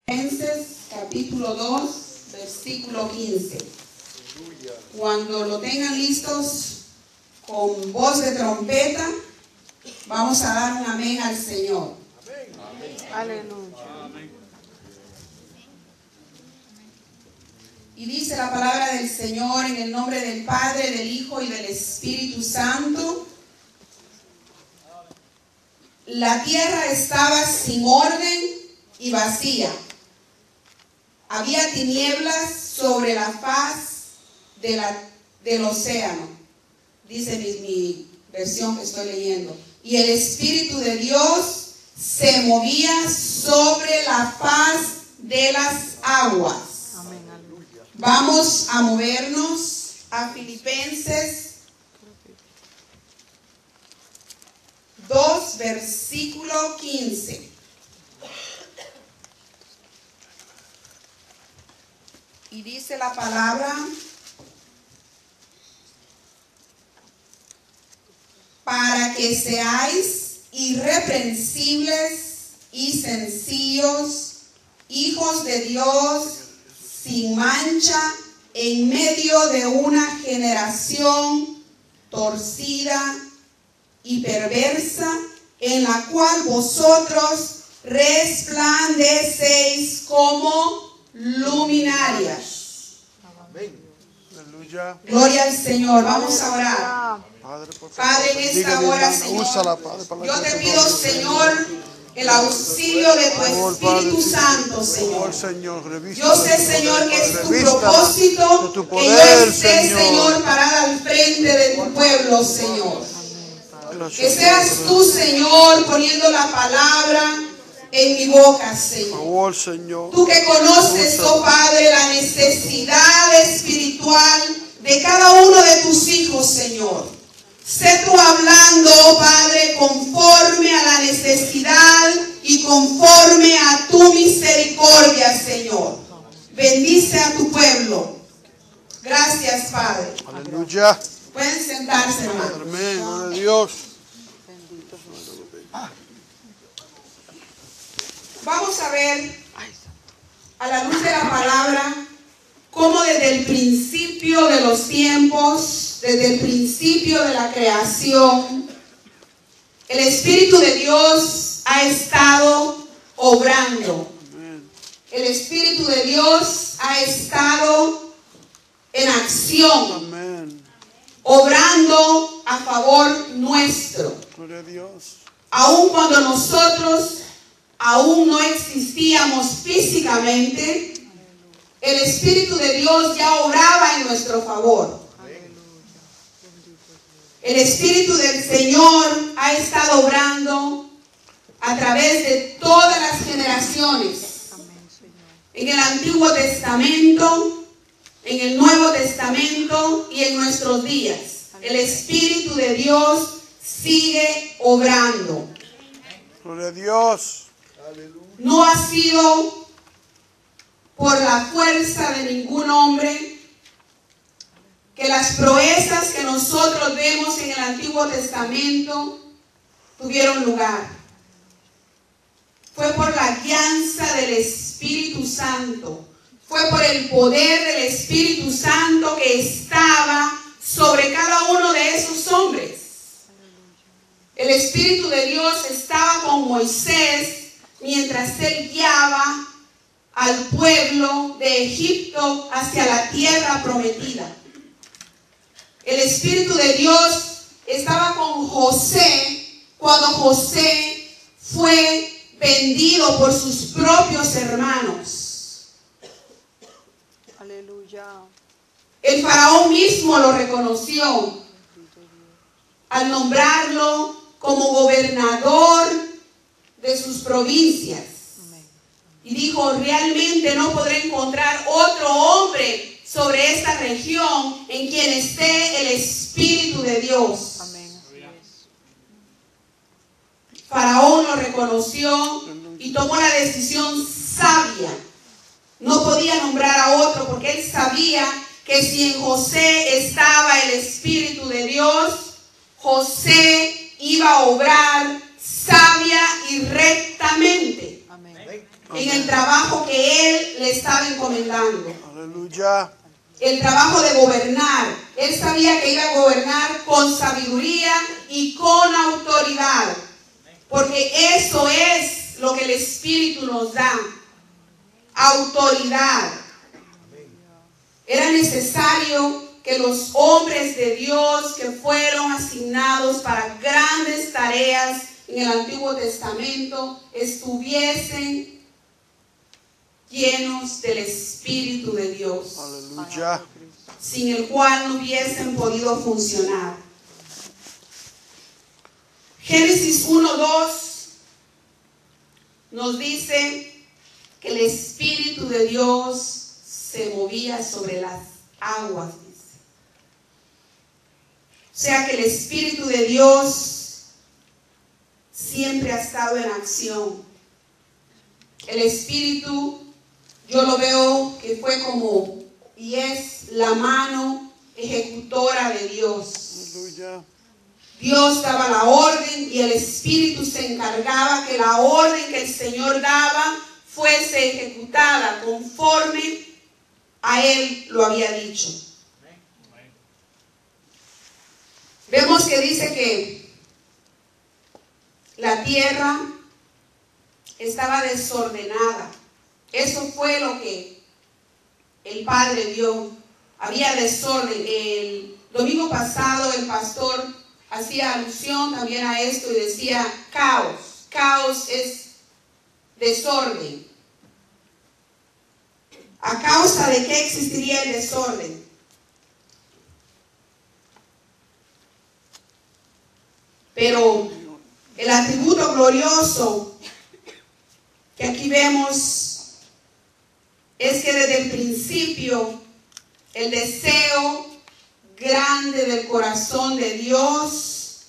Filipenses capítulo 2, versículo 15. Cuando lo tengan listos con voz de trompeta, vamos a dar un amén al Señor. Amén. Aleluya. Amén. Y dice la palabra del Señor en el nombre del Padre, del Hijo y del Espíritu Santo. La tierra estaba sin orden y vacía. Había tinieblas sobre la faz del océano. Dice mi versión que estoy leyendo. Y el Espíritu de Dios se movía sobre la faz de las aguas. Amén. Aleluya. Vamos a movernos a Filipenses 2, versículo 15. Y dice la palabra: para que seáis irreprensibles y sencillos, hijos de Dios, sin mancha, en medio de una generación torcida y perversa, en la cual vosotros resplandecéis como luminarias. Amén. Aleluya. Gloria al Señor. Vamos a orar. Padre, por favor, Padre, en esta hora, Señor, yo te pido, Señor, el auxilio de tu Espíritu Santo, Señor. Yo sé, Señor, que es tu propósito que yo esté, Señor, parada al frente de tu pueblo, Señor. Que seas tú, Señor, poniendo la palabra en mi boca, Señor. Tú que conoces, oh Padre, la necesidad espiritual de cada uno de tus hijos, Señor. Sé tú hablando, oh Padre, conforme a la necesidad y conforme a tu misericordia, Señor. Bendice a tu pueblo. Gracias, Padre. Aleluya. Pueden sentarse, hermanos. Amén. Gloria a Dios. Vamos a ver, a la luz de la palabra, cómo desde el principio de los tiempos, desde el principio de la creación, el Espíritu de Dios ha estado obrando. El Espíritu de Dios ha estado en acción, Amén. obrando a favor nuestro. Gloria a Dios. Aun cuando nosotros aún no existíamos físicamente, el Espíritu de Dios ya obraba en nuestro favor. El Espíritu del Señor ha estado obrando a través de todas las generaciones. En el Antiguo Testamento, en el Nuevo Testamento y en nuestros días. El Espíritu de Dios sigue obrando. Gloria a Dios. No ha sido por la fuerza de ningún hombre que las proezas que nosotros vemos en el Antiguo Testamento tuvieron lugar. Fue por la guianza del Espíritu Santo. Fue por el poder del Espíritu Santo que estaba sobre cada uno de esos hombres. El Espíritu de Dios estaba con Moisés mientras él guiaba al pueblo de Egipto hacia la tierra prometida. El Espíritu de Dios estaba con José cuando José fue vendido por sus propios hermanos. Aleluya. El faraón mismo lo reconoció al nombrarlo como gobernador de sus provincias. Y dijo: realmente no podré encontrar otro hombre sobre esta región en quien esté el Espíritu de Dios. Amén. Faraón lo reconoció y tomó la decisión sabia. No podía nombrar a otro porque él sabía que si en José estaba el Espíritu de Dios, José iba a obrar sabia y rectamente. Amén. en el trabajo que Él le estaba encomendando. Aleluya. El trabajo de gobernar. Él sabía que iba a gobernar con sabiduría y con autoridad. Porque eso es lo que el Espíritu nos da. Autoridad. Era necesario que los hombres de Dios que fueron asignados para grandes tareas en el Antiguo Testamento estuviesen llenos del Espíritu de Dios. Aleluya. Sin el cual no hubiesen podido funcionar. Génesis 1:2 nos dice que el Espíritu de Dios se movía sobre las aguas, dice. O sea que el Espíritu de Dios siempre ha estado en acción. El Espíritu, yo lo veo que fue como, y es la mano ejecutora de Dios. Aleluya. Dios daba la orden y el Espíritu se encargaba que la orden que el Señor daba fuese ejecutada conforme a Él lo había dicho. Vemos que dice que la tierra estaba desordenada. Eso fue lo que el Padre vio. Había desorden. El domingo pasado el pastor hacía alusión también a esto y decía caos. Caos es desorden. ¿A causa de qué existiría el desorden? Pero el atributo glorioso que aquí vemos es que desde el principio el deseo grande del corazón de Dios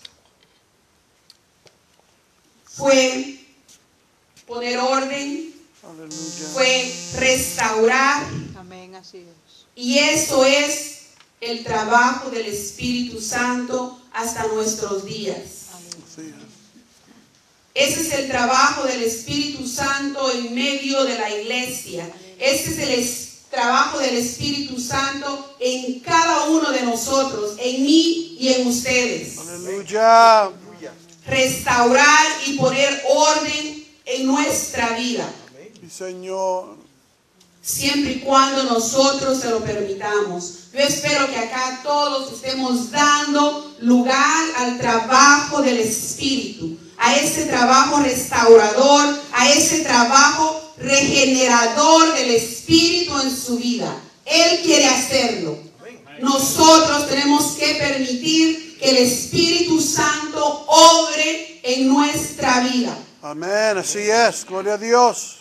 fue poner orden, Aleluya. fue restaurar. Amén, así es. Y eso es el trabajo del Espíritu Santo hasta nuestros días. Sí. Ese es el trabajo del Espíritu Santo en medio de la iglesia. Ese es el trabajo del Espíritu Santo en cada uno de nosotros, en mí y en ustedes. Aleluya. Restaurar y poner orden en nuestra vida. Sí, Señor. Siempre y cuando nosotros se lo permitamos. Yo espero que acá todos estemos dando lugar al trabajo del Espíritu, a ese trabajo restaurador, a ese trabajo regenerador del Espíritu en su vida. Él quiere hacerlo. Nosotros tenemos que permitir que el Espíritu Santo obre en nuestra vida. Amén. Así es. Gloria a Dios.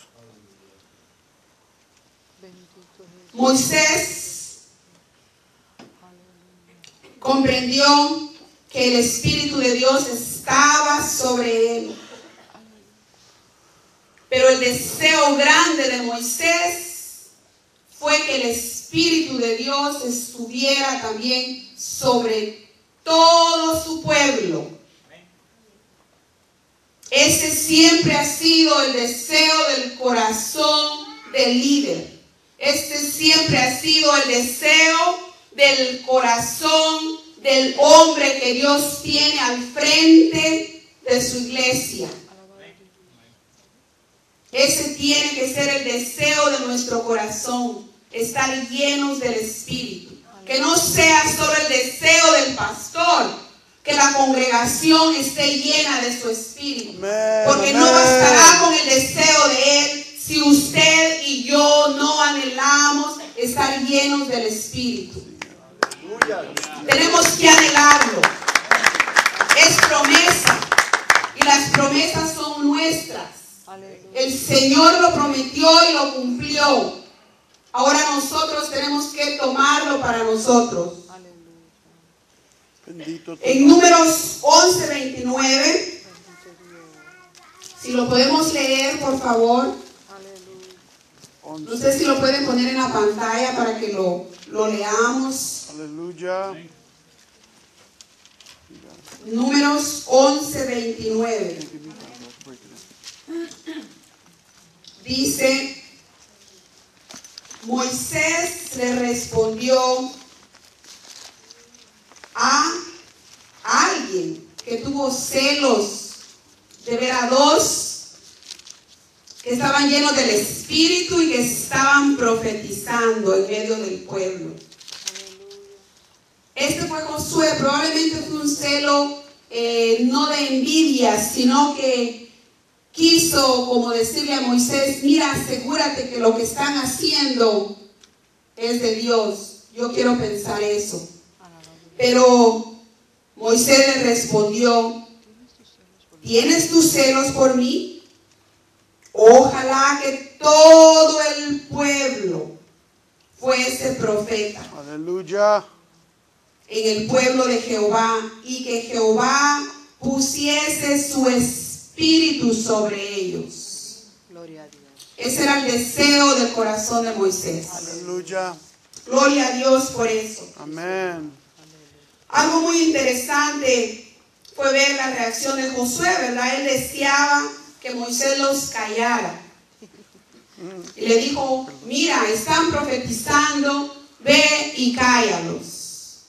Moisés comprendió que el Espíritu de Dios estaba sobre él. Pero el deseo grande de Moisés fue que el Espíritu de Dios estuviera también sobre todo su pueblo. Ese siempre ha sido el deseo del corazón del líder. Este siempre ha sido el deseo del corazón del hombre que Dios tiene al frente de su iglesia. Ese tiene que ser el deseo de nuestro corazón, estar llenos del Espíritu. Que no sea solo el deseo del pastor, que la congregación esté llena de su Espíritu. Porque no bastará con el deseo de Él si usted y yo no anhelamos estar llenos del Espíritu. Tenemos que anhelarlo. Es promesa. Y las promesas son nuestras. El Señor lo prometió y lo cumplió. Ahora nosotros tenemos que tomarlo para nosotros. En Números 11:29, si lo podemos leer, por favor. No sé si lo pueden poner en la pantalla para que lo leamos. Aleluya. Números 11:29. Dice, Moisés le respondió a alguien que tuvo celos de ver a dos que estaban llenos del Espíritu y que estaban profetizando en medio del pueblo. Este fue Josué. Probablemente fue un celo no de envidia, sino que quiso como decirle a Moisés, mira, asegúrate que lo que están haciendo es de Dios. Yo quiero pensar eso. Pero Moisés le respondió, ¿tienes tus celos por mí? Ojalá que todo el pueblo fuese profeta. Aleluya. En el pueblo de Jehová, y que Jehová pusiese su espíritu sobre ellos. Gloria a Dios. Ese era el deseo del corazón de Moisés. Aleluya. Gloria a Dios por eso. Amén. Algo muy interesante fue ver la reacción de Josué, ¿verdad? Él deseaba que Moisés los callara. Y le dijo, mira, están profetizando, ve y cállalos.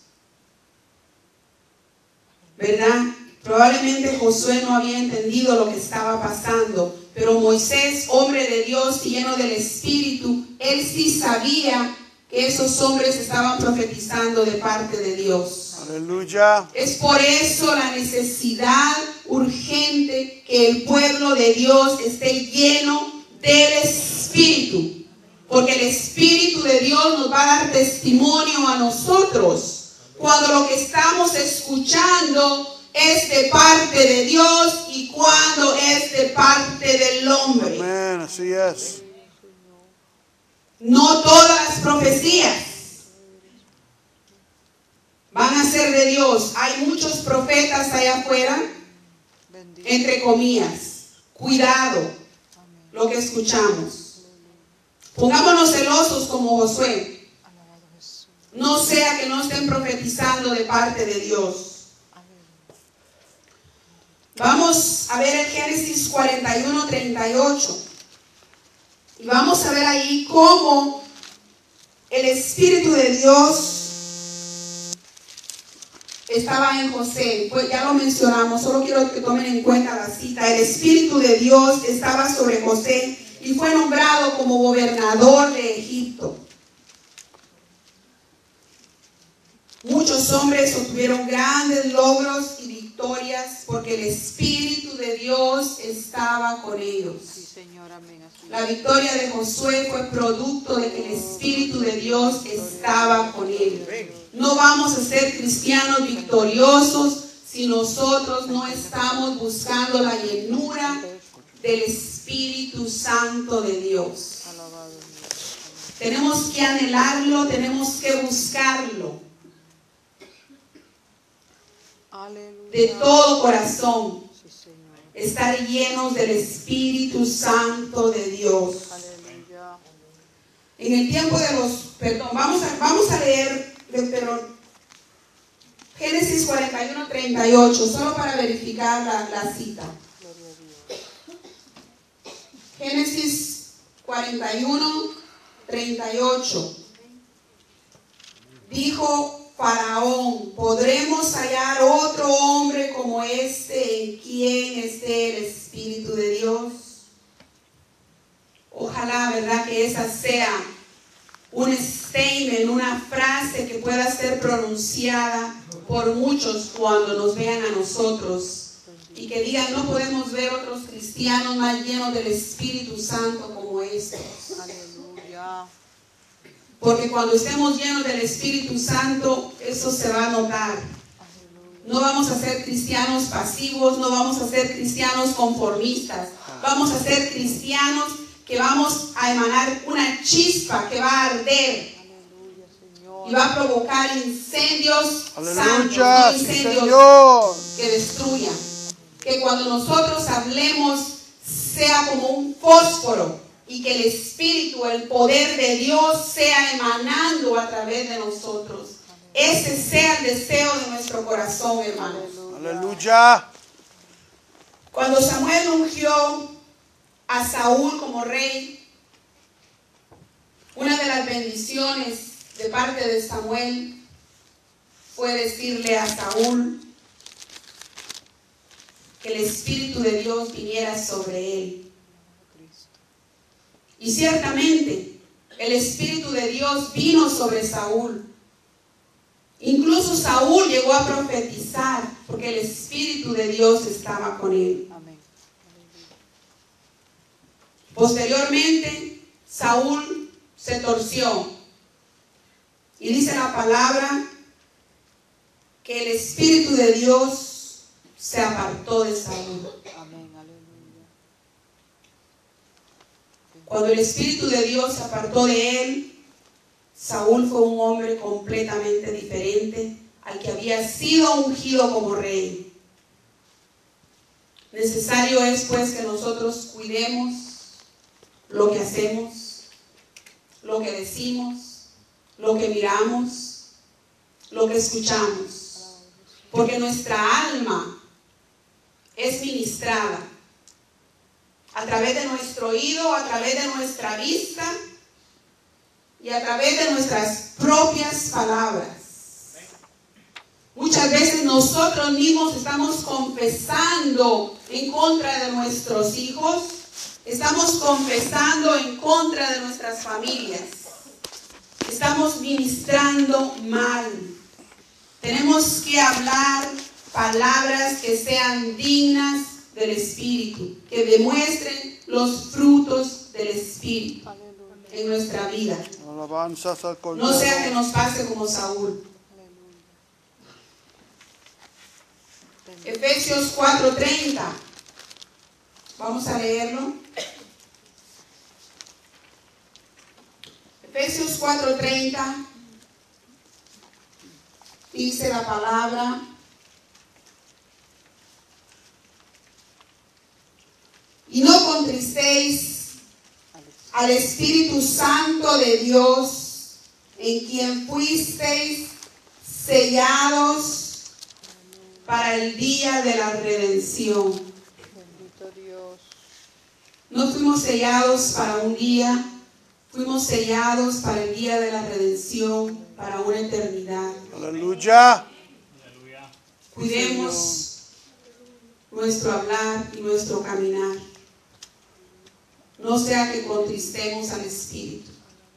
¿Verdad? Probablemente Josué no había entendido lo que estaba pasando, pero Moisés, hombre de Dios y lleno del Espíritu, él sí sabía que esos hombres estaban profetizando de parte de Dios. Aleluya. Es por eso la necesidad urgente que el pueblo de Dios esté lleno del Espíritu, porque el Espíritu de Dios nos va a dar testimonio a nosotros cuando lo que estamos escuchando es de parte de Dios y cuando es de parte del hombre. Amén, así es. No todas las profecías van a ser de Dios. Hay muchos profetas allá afuera, entre comillas. Cuidado lo que escuchamos. Pongámonos celosos como Josué. No sea que no estén profetizando de parte de Dios. Vamos a ver el Génesis 41:38. Y vamos a ver ahí cómo el Espíritu de Dios estaba en José. Pues ya lo mencionamos, solo quiero que tomen en cuenta la cita. El Espíritu de Dios estaba sobre José y fue nombrado como gobernador de Egipto. Muchos hombres obtuvieron grandes logros y victorias porque el Espíritu de Dios estaba con ellos. Sí, Señor, amén. Así La victoria de Josué fue producto de que el Espíritu de Dios estaba con él. No vamos a ser cristianos victoriosos si nosotros no estamos buscando la llenura del Espíritu Santo de Dios. alabado Dios. Tenemos que anhelarlo, tenemos que buscarlo Aleluya. de todo corazón. Sí, Señor. Estar llenos del Espíritu Santo de Dios. Aleluya. En el tiempo de los, perdón, vamos a leer, pero Génesis 41:38, solo para verificar la cita. Gloria a Dios. Génesis 41:38. Dijo Faraón, ¿podremos hallar otro hombre como este en quien esté el Espíritu de Dios? Ojalá, ¿verdad?, que esa sea un statement, una frase que pueda ser pronunciada por muchos cuando nos vean a nosotros y que digan, no podemos ver otros cristianos más llenos del Espíritu Santo como estos. Aleluya. Porque cuando estemos llenos del Espíritu Santo, eso se va a notar. No vamos a ser cristianos pasivos, no vamos a ser cristianos conformistas. Vamos a ser cristianos que vamos a emanar una chispa que va a arder Aleluya, Señor. y va a provocar incendios santos, Aleluya, no sí, incendios Señor. que destruyan. Que cuando nosotros hablemos sea como un fósforo y que el Espíritu, el poder de Dios sea emanando a través de nosotros. Ese sea el deseo de nuestro corazón, hermanos. Aleluya. Cuando Samuel ungió a Saúl como rey, una de las bendiciones de parte de Samuel fue decirle a Saúl que el Espíritu de Dios viniera sobre él. Y ciertamente el Espíritu de Dios vino sobre Saúl. Incluso Saúl llegó a profetizar porque el Espíritu de Dios estaba con él. Amén. Posteriormente, Saúl se torció. Y dice la palabra que el Espíritu de Dios se apartó de Saúl. Amén. Aleluya. Cuando el Espíritu de Dios se apartó de él, Saúl fue un hombre completamente diferente al que había sido ungido como rey. Necesario es pues que nosotros cuidemos lo que hacemos, lo que decimos, lo que miramos, lo que escuchamos, porque nuestra alma es ministrada a través de nuestro oído, a través de nuestra vista y a través de nuestras propias palabras. Muchas veces nosotros mismos estamos confesando en contra de nuestros hijos, estamos confesando en contra de nuestras familias, estamos ministrando mal. Tenemos que hablar palabras que sean dignas del Espíritu, que demuestren los frutos del Espíritu en nuestra vida. Alabanzas al Cordero. No sea que nos pase como Saúl. Efesios 4:30. Vamos a leerlo. Efesios 4:30. Dice la palabra: y no contristéis al Espíritu Santo de Dios, en quien fuisteis sellados para el día de la redención. Bendito Dios. No fuimos sellados para un día, fuimos sellados para el día de la redención, para una eternidad. Aleluya. Cuidemos nuestro hablar y nuestro caminar. No sea que contristemos al Espíritu.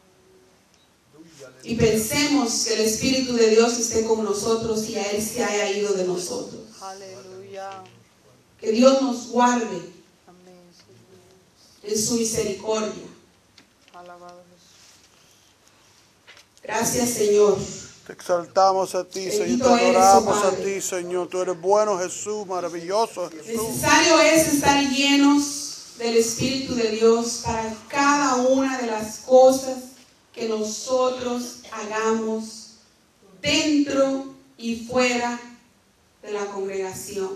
Y pensemos que el Espíritu de Dios esté con nosotros y a Él se haya ido de nosotros. Aleluya. Que Dios nos guarde Amén, Señor. en su misericordia. Alabado Jesús. Gracias, Señor. Te exaltamos a ti, Señor. Bendito Te eres, adoramos oh a Padre. ti, Señor. Tú eres bueno, Jesús. Maravilloso, Jesús. Necesario es estar llenos del Espíritu de Dios para cada una de las cosas que nosotros hagamos dentro y fuera de la congregación.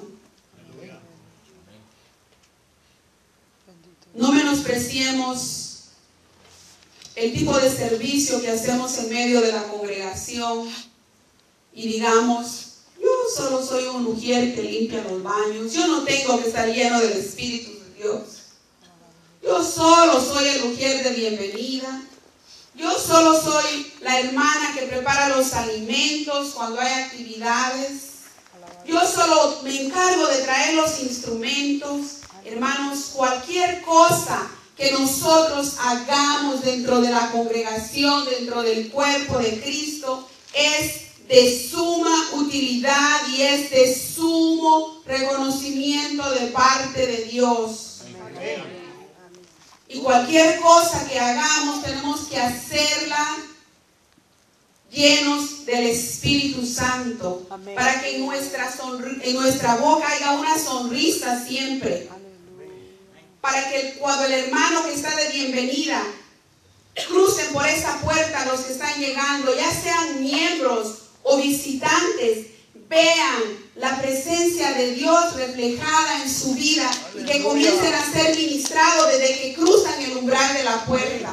No menospreciemos el tipo de servicio que hacemos en medio de la congregación y digamos: yo solo soy un mujer que limpia los baños, yo no tengo que estar lleno del Espíritu de Dios. Yo solo soy el mujer de bienvenida. Yo solo soy la hermana que prepara los alimentos cuando hay actividades. Yo solo me encargo de traer los instrumentos. Hermanos, cualquier cosa que nosotros hagamos dentro de la congregación, dentro del cuerpo de Cristo, es de suma utilidad y es de sumo reconocimiento de parte de Dios. Amén. Y cualquier cosa que hagamos tenemos que hacerla llenos del Espíritu Santo. Amén. Para que en nuestra boca haya una sonrisa siempre. Aleluya. Para que cuando el hermano que está de bienvenida crucen por esa puerta, los que están llegando, ya sean miembros o visitantes, vean la presencia de Dios reflejada en su vida y que comiencen a ser ministrados desde que cruzan el umbral de la puerta.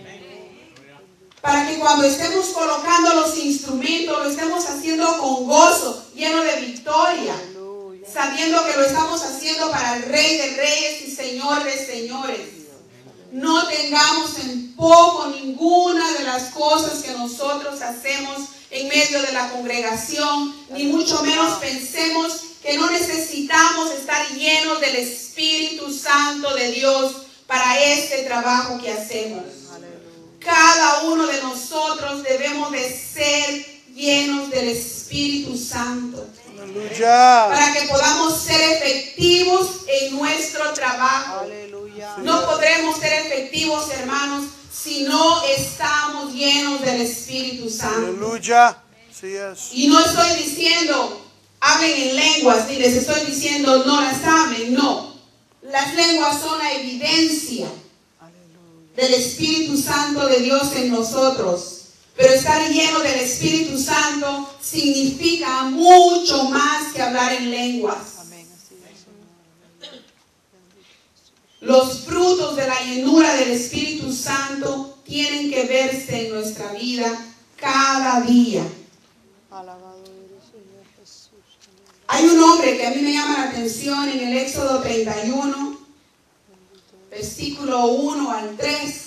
Para que cuando estemos colocando los instrumentos, lo estemos haciendo con gozo, lleno de victoria, Aleluya. sabiendo que lo estamos haciendo para el Rey de Reyes y Señor de Señores. No tengamos en poco ninguna de las cosas que nosotros hacemos en medio de la congregación, ni mucho menos pensemos que no necesitamos estar llenos del Espíritu Santo de Dios para este trabajo que hacemos. Cada uno de nosotros debemos de ser llenos del Espíritu Santo. Aleluya. Para que podamos ser efectivos en nuestro trabajo. Aleluya. No podremos ser efectivos, hermanos, si no estamos llenos del Espíritu Santo. Aleluya. Sí es. Y no estoy diciendo hablen en lenguas, ni les estoy diciendo no las hablen, no. Las lenguas son la evidencia del Espíritu Santo de Dios en nosotros. Pero estar lleno del Espíritu Santo significa mucho más que hablar en lenguas. Amén. Así es, Señor. Los frutos de la llenura del Espíritu Santo tienen que verse en nuestra vida cada día. Alabado eres, Señor Jesús. Amén. Hay un hombre que a mí me llama la atención en el Éxodo 31, versículo 1 al 3.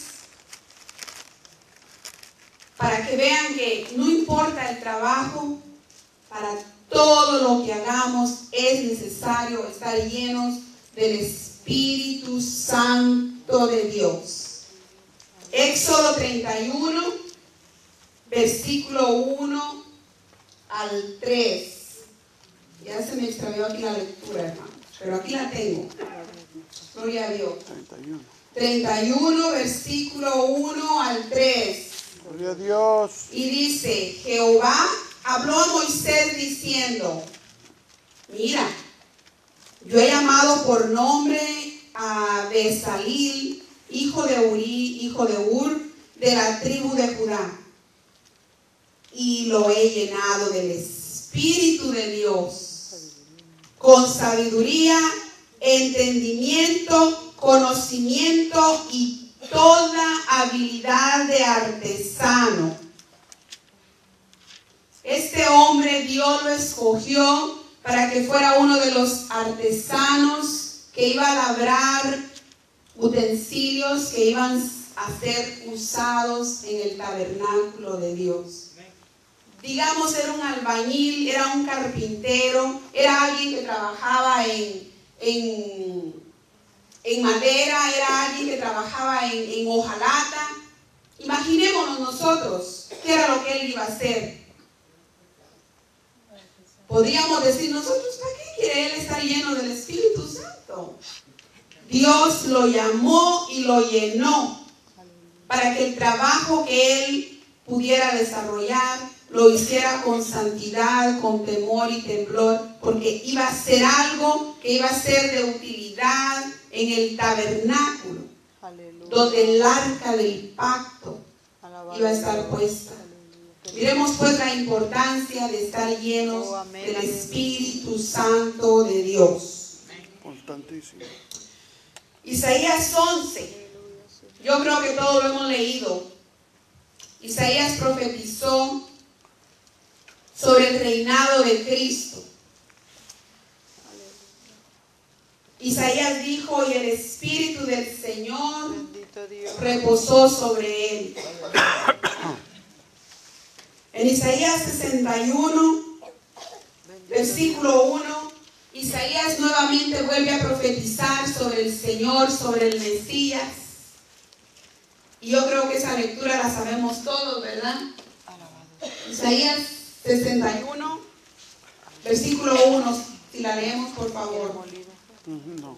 Para que vean que no importa el trabajo, para todo lo que hagamos es necesario estar llenos del Espíritu Santo de Dios. Éxodo 31, versículo 1 al 3. Ya se me extravió aquí la lectura, hermanos, pero aquí la tengo. Gloria a Dios. 31, versículo 1 al 3. Gloria a Dios. Y dice, Jehová habló a Moisés diciendo, mira, yo he llamado por nombre a Bezaleel, hijo de Uri, hijo de Ur, de la tribu de Judá, y lo he llenado del Espíritu de Dios, con sabiduría, entendimiento, conocimiento y toda habilidad de artesano. Este hombre Dios lo escogió para que fuera uno de los artesanos que iba a labrar utensilios que iban a ser usados en el tabernáculo de Dios. Digamos, era un albañil, era un carpintero, era alguien que trabajaba en madera, era alguien que trabajaba en hojalata. Imaginémonos nosotros qué era lo que él iba a hacer. Podríamos decir nosotros, ¿para qué quiere él estar lleno del Espíritu Santo? Dios lo llamó y lo llenó para que el trabajo que él pudiera desarrollar lo hiciera con santidad, con temor y temblor, porque iba a ser algo que iba a ser de utilidad en el tabernáculo, donde el arca del pacto iba a estar puesta. Miremos pues la importancia de estar llenos del Espíritu Santo de Dios. Constantísimo. Isaías 11, yo creo que todos lo hemos leído. Isaías profetizó sobre el reinado de Cristo. Isaías dijo, y el Espíritu del Señor reposó sobre él. En Isaías 61, versículo 1, Isaías nuevamente vuelve a profetizar sobre el Señor, sobre el Mesías. Y yo creo que esa lectura la sabemos todos, ¿verdad? Isaías 61, versículo 1, si la leemos, por favor. No.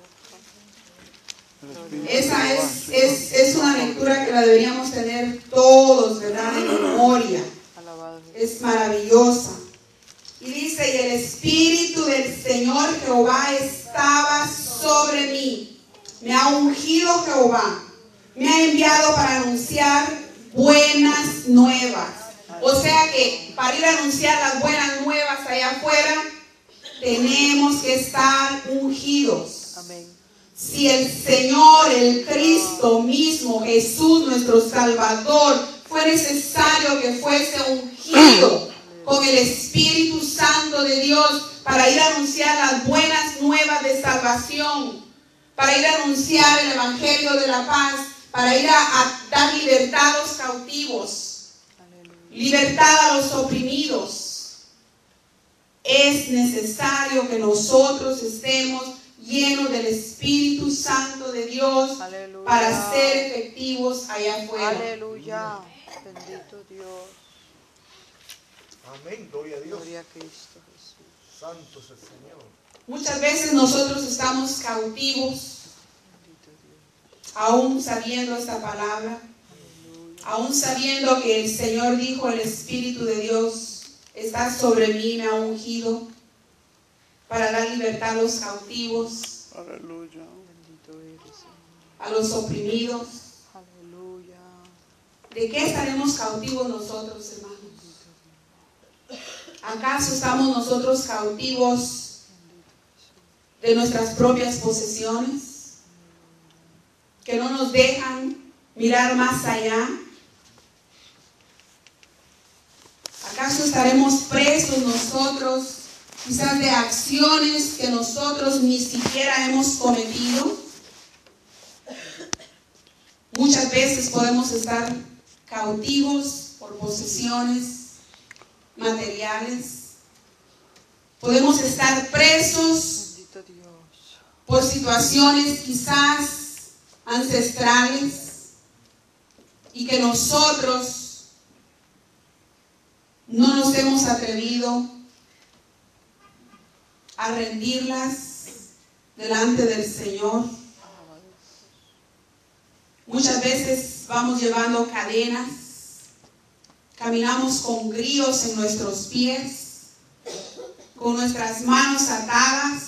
Esa es una lectura que la deberíamos tener todos, ¿verdad? En memoria. Es maravillosa. Y dice, y el Espíritu del Señor Jehová estaba sobre mí. Me ha ungido Jehová. Me ha enviado para anunciar buenas nuevas. O sea que para ir a anunciar las buenas nuevas allá afuera, tenemos que estar ungidos. Amén. Si el Señor, el Cristo mismo, Jesús nuestro Salvador, fue necesario que fuese ungido con el Espíritu Santo de Dios para ir a anunciar las buenas nuevas de salvación, para ir a anunciar el evangelio de la paz, para ir a dar libertad a los cautivos, libertad a los oprimidos. Es necesario que nosotros estemos llenos del Espíritu Santo de Dios. Aleluya. Para ser efectivos allá afuera. Aleluya. Bendito Dios. Amén. Gloria a Dios. Gloria a Cristo Jesús. Santo es el Señor. Muchas veces nosotros estamos cautivos, aún sabiendo esta palabra, aún sabiendo que el Señor dijo, el Espíritu de Dios está sobre mí, me ha ungido para dar libertad a los cautivos. Aleluya. A los oprimidos. Aleluya. ¿De qué estaremos cautivos nosotros, hermanos? ¿Acaso estamos nosotros cautivos de nuestras propias posesiones, que no nos dejan mirar más allá? ¿Acaso estaremos presos nosotros, quizás de acciones que nosotros ni siquiera hemos cometido? Muchas veces podemos estar cautivos por posesiones materiales. Podemos estar presos por situaciones quizás ancestrales y que nosotros no nos hemos atrevido a rendirlas delante del Señor. Muchas veces vamos llevando cadenas, caminamos con grillos en nuestros pies, con nuestras manos atadas.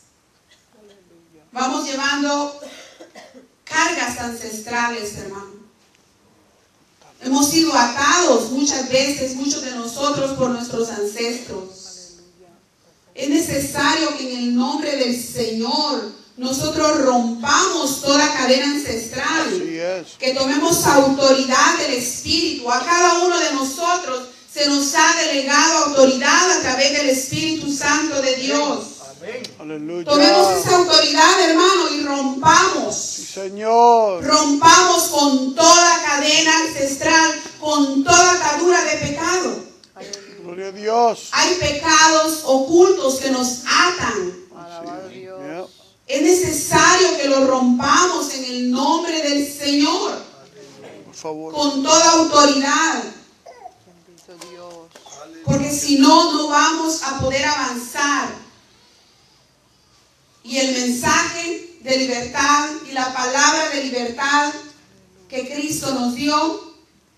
Vamos llevando cargas ancestrales, hermano. Hemos sido atados muchas veces, muchos de nosotros, por nuestros ancestros. Es necesario que en el nombre del Señor nosotros rompamos toda cadena ancestral, que tomemos autoridad del Espíritu. A cada uno de nosotros se nos ha delegado autoridad a través del Espíritu Santo de Dios. Aleluya. Tomemos esa autoridad, hermano, y rompamos. Sí, Señor. Rompamos con toda cadena ancestral, con toda atadura de pecado. Gloria a Dios. Hay pecados ocultos que nos atan. Alabado Dios. Es necesario que lo rompamos en el nombre del Señor. Por favor. Con toda autoridad. Bendito Dios. Porque si no, no vamos a poder avanzar. Y el mensaje de libertad y la palabra de libertad que Cristo nos dio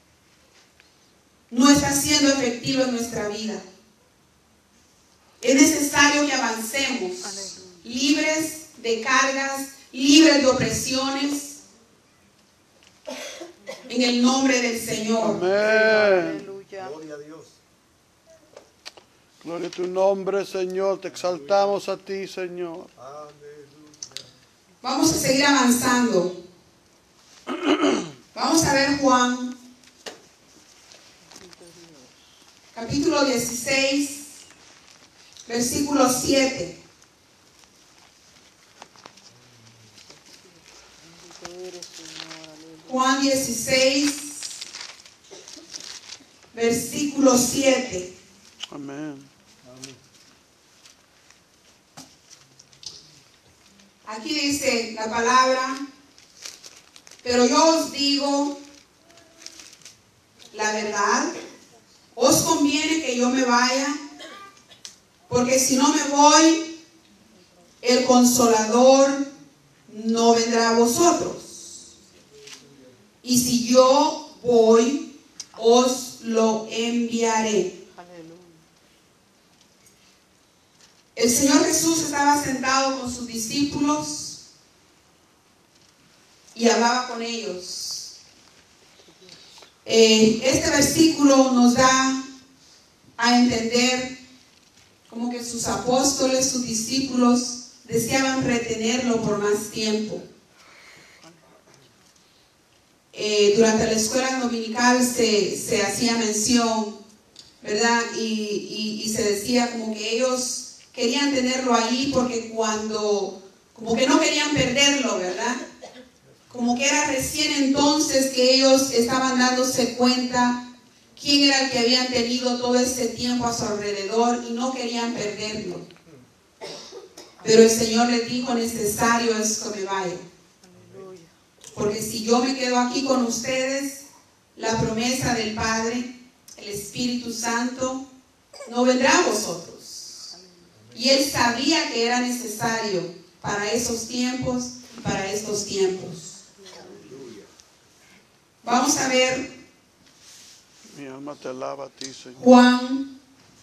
no está siendo efectivo en nuestra vida. Es necesario que avancemos libres de cargas, libres de opresiones, en el nombre del Señor. Amén. Gloria a Dios. Gloria a tu nombre, Señor. Te exaltamos a ti, Señor. Vamos a seguir avanzando. Vamos a ver Juan, capítulo 16, versículo 7. Juan 16, versículo 7. Amén. Aquí dice la palabra: pero yo os digo la verdad, os conviene que yo me vaya, porque si no me voy, el Consolador no vendrá a vosotros. Y si yo voy, os lo enviaré. El Señor Jesús estaba sentado con sus discípulos y hablaba con ellos. Este versículo nos da a entender como que sus apóstoles, sus discípulos, deseaban retenerlo por más tiempo. Durante la escuela dominical se hacía mención, ¿verdad? Y se decía como que ellos querían tenerlo ahí porque como que no querían perderlo, ¿verdad? Como que era recién entonces que ellos estaban dándose cuenta quién era el que habían tenido todo ese tiempo a su alrededor y no querían perderlo. Pero el Señor les dijo, necesario es que me vaya. Porque si yo me quedo aquí con ustedes, la promesa del Padre, el Espíritu Santo, no vendrá a vosotros. Y Él sabía que era necesario para esos tiempos y para estos tiempos. Vamos a ver Mi alma te alaba a ti, Señor. Juan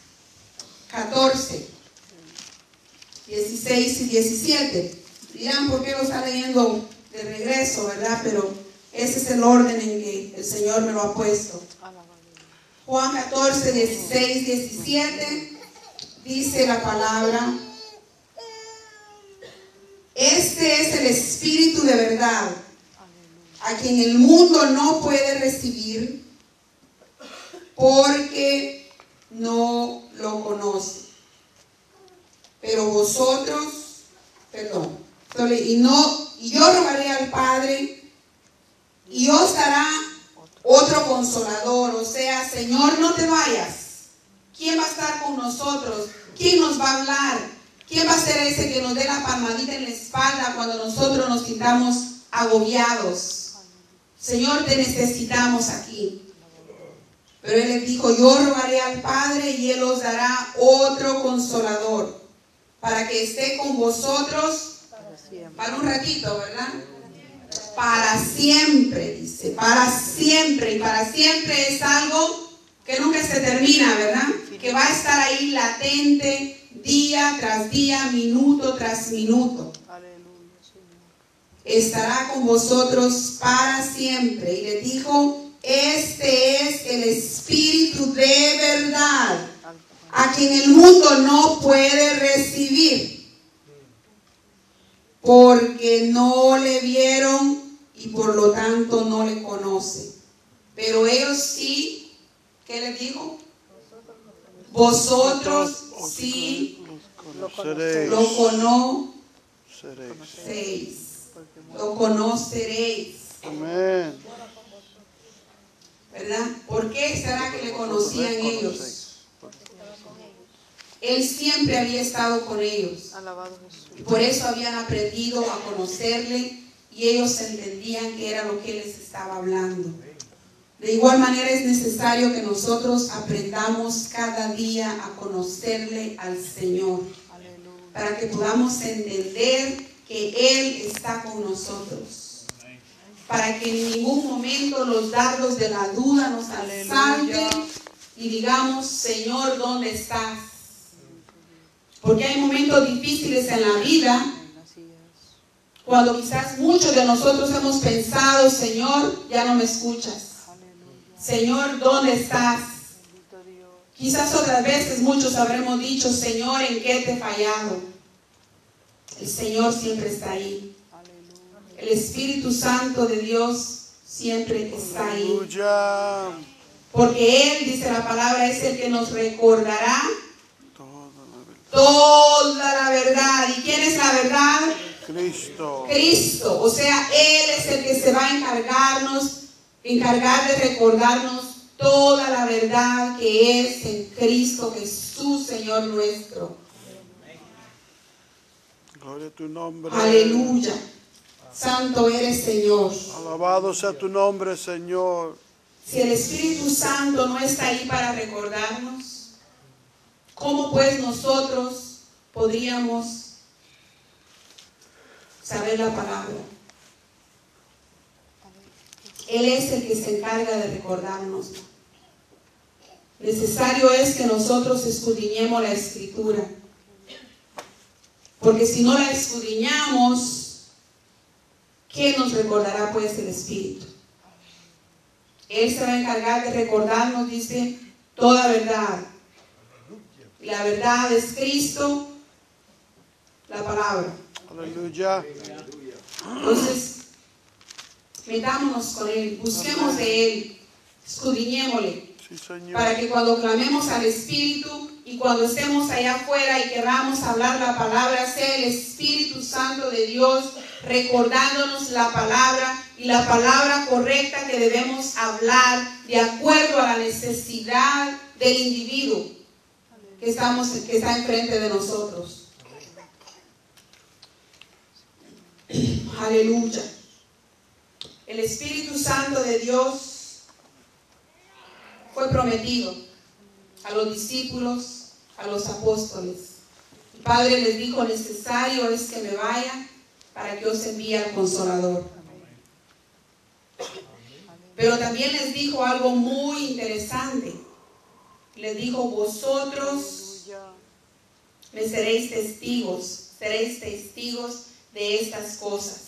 14, 16 y 17. Dirán, ¿por qué lo está leyendo de regreso, verdad? Pero ese es el orden en que el Señor me lo ha puesto. Juan 14, 16, 17, dice la palabra: este es el Espíritu de verdad, a quien el mundo no puede recibir porque no lo conoce. Pero vosotros, y yo rogaré al Padre y os dará otro consolador. O sea, Señor, no te vayas. ¿Quién va a estar con nosotros? ¿Quién nos va a hablar? ¿Quién va a ser ese que nos dé la palmadita en la espalda cuando nosotros nos sintamos agobiados? Señor, te necesitamos aquí. Pero Él les dijo, yo rogaré al Padre y Él os dará otro consolador para que esté con vosotros para un ratito, ¿verdad? Para siempre, dice, para siempre. Y para siempre es algo que nunca se termina, ¿verdad? Que va a estar ahí latente día tras día, minuto tras minuto. Estará con vosotros para siempre. Y les dijo, este es el Espíritu de verdad, a quien el mundo no puede recibir, porque no le vieron y por lo tanto no le conocen. Pero ellos sí, ¿qué les dijo? Vosotros sí lo conoceréis. Lo conoceréis. Amén. ¿Verdad? ¿Por qué será que le conocían ellos? Él siempre había estado con ellos. Y por eso habían aprendido a conocerle y ellos entendían que era lo que Él les estaba hablando. De igual manera es necesario que nosotros aprendamos cada día a conocerle al Señor, para que podamos entender que Él está con nosotros, para que en ningún momento los dardos de la duda nos asalten y digamos, Señor, ¿dónde estás? Porque hay momentos difíciles en la vida, cuando quizás muchos de nosotros hemos pensado, Señor, ya no me escuchas. Señor, ¿dónde estás? Quizás otras veces muchos habremos dicho, Señor, ¿en qué te he fallado? El Señor siempre está ahí. El Espíritu Santo de Dios siempre está ahí. Porque Él, dice la palabra, es el que nos recordará toda la verdad. ¿Y quién es la verdad? Cristo. Cristo. O sea, Él es el que se va a encargar de recordarnos toda la verdad que es en Cristo Jesús, Señor nuestro. Gloria a tu nombre. Aleluya. Santo eres, Señor. Alabado sea tu nombre, Señor. Si el Espíritu Santo no está ahí para recordarnos, ¿cómo pues nosotros podríamos saber la palabra? Él es el que se encarga de recordarnos. Necesario es que nosotros escudriñemos la Escritura. Porque si no la escudriñamos, ¿qué nos recordará pues el Espíritu? Él se va a encargar de recordarnos, dice, toda verdad. La verdad es Cristo, la palabra. Aleluya. Entonces, metámonos con Él, busquemos de Él, escudriñémosle, Sí, Señor. para que cuando clamemos al Espíritu y cuando estemos allá afuera y queramos hablar la palabra, sea el Espíritu Santo de Dios recordándonos la palabra y la palabra correcta que debemos hablar de acuerdo a la necesidad del individuo que está enfrente de nosotros. Aleluya. El Espíritu Santo de Dios fue prometido a los discípulos, a los apóstoles. El Padre les dijo: necesario es que me vaya para que os envíe al Consolador. Pero también les dijo algo muy interesante. Les dijo: vosotros me seréis testigos de estas cosas.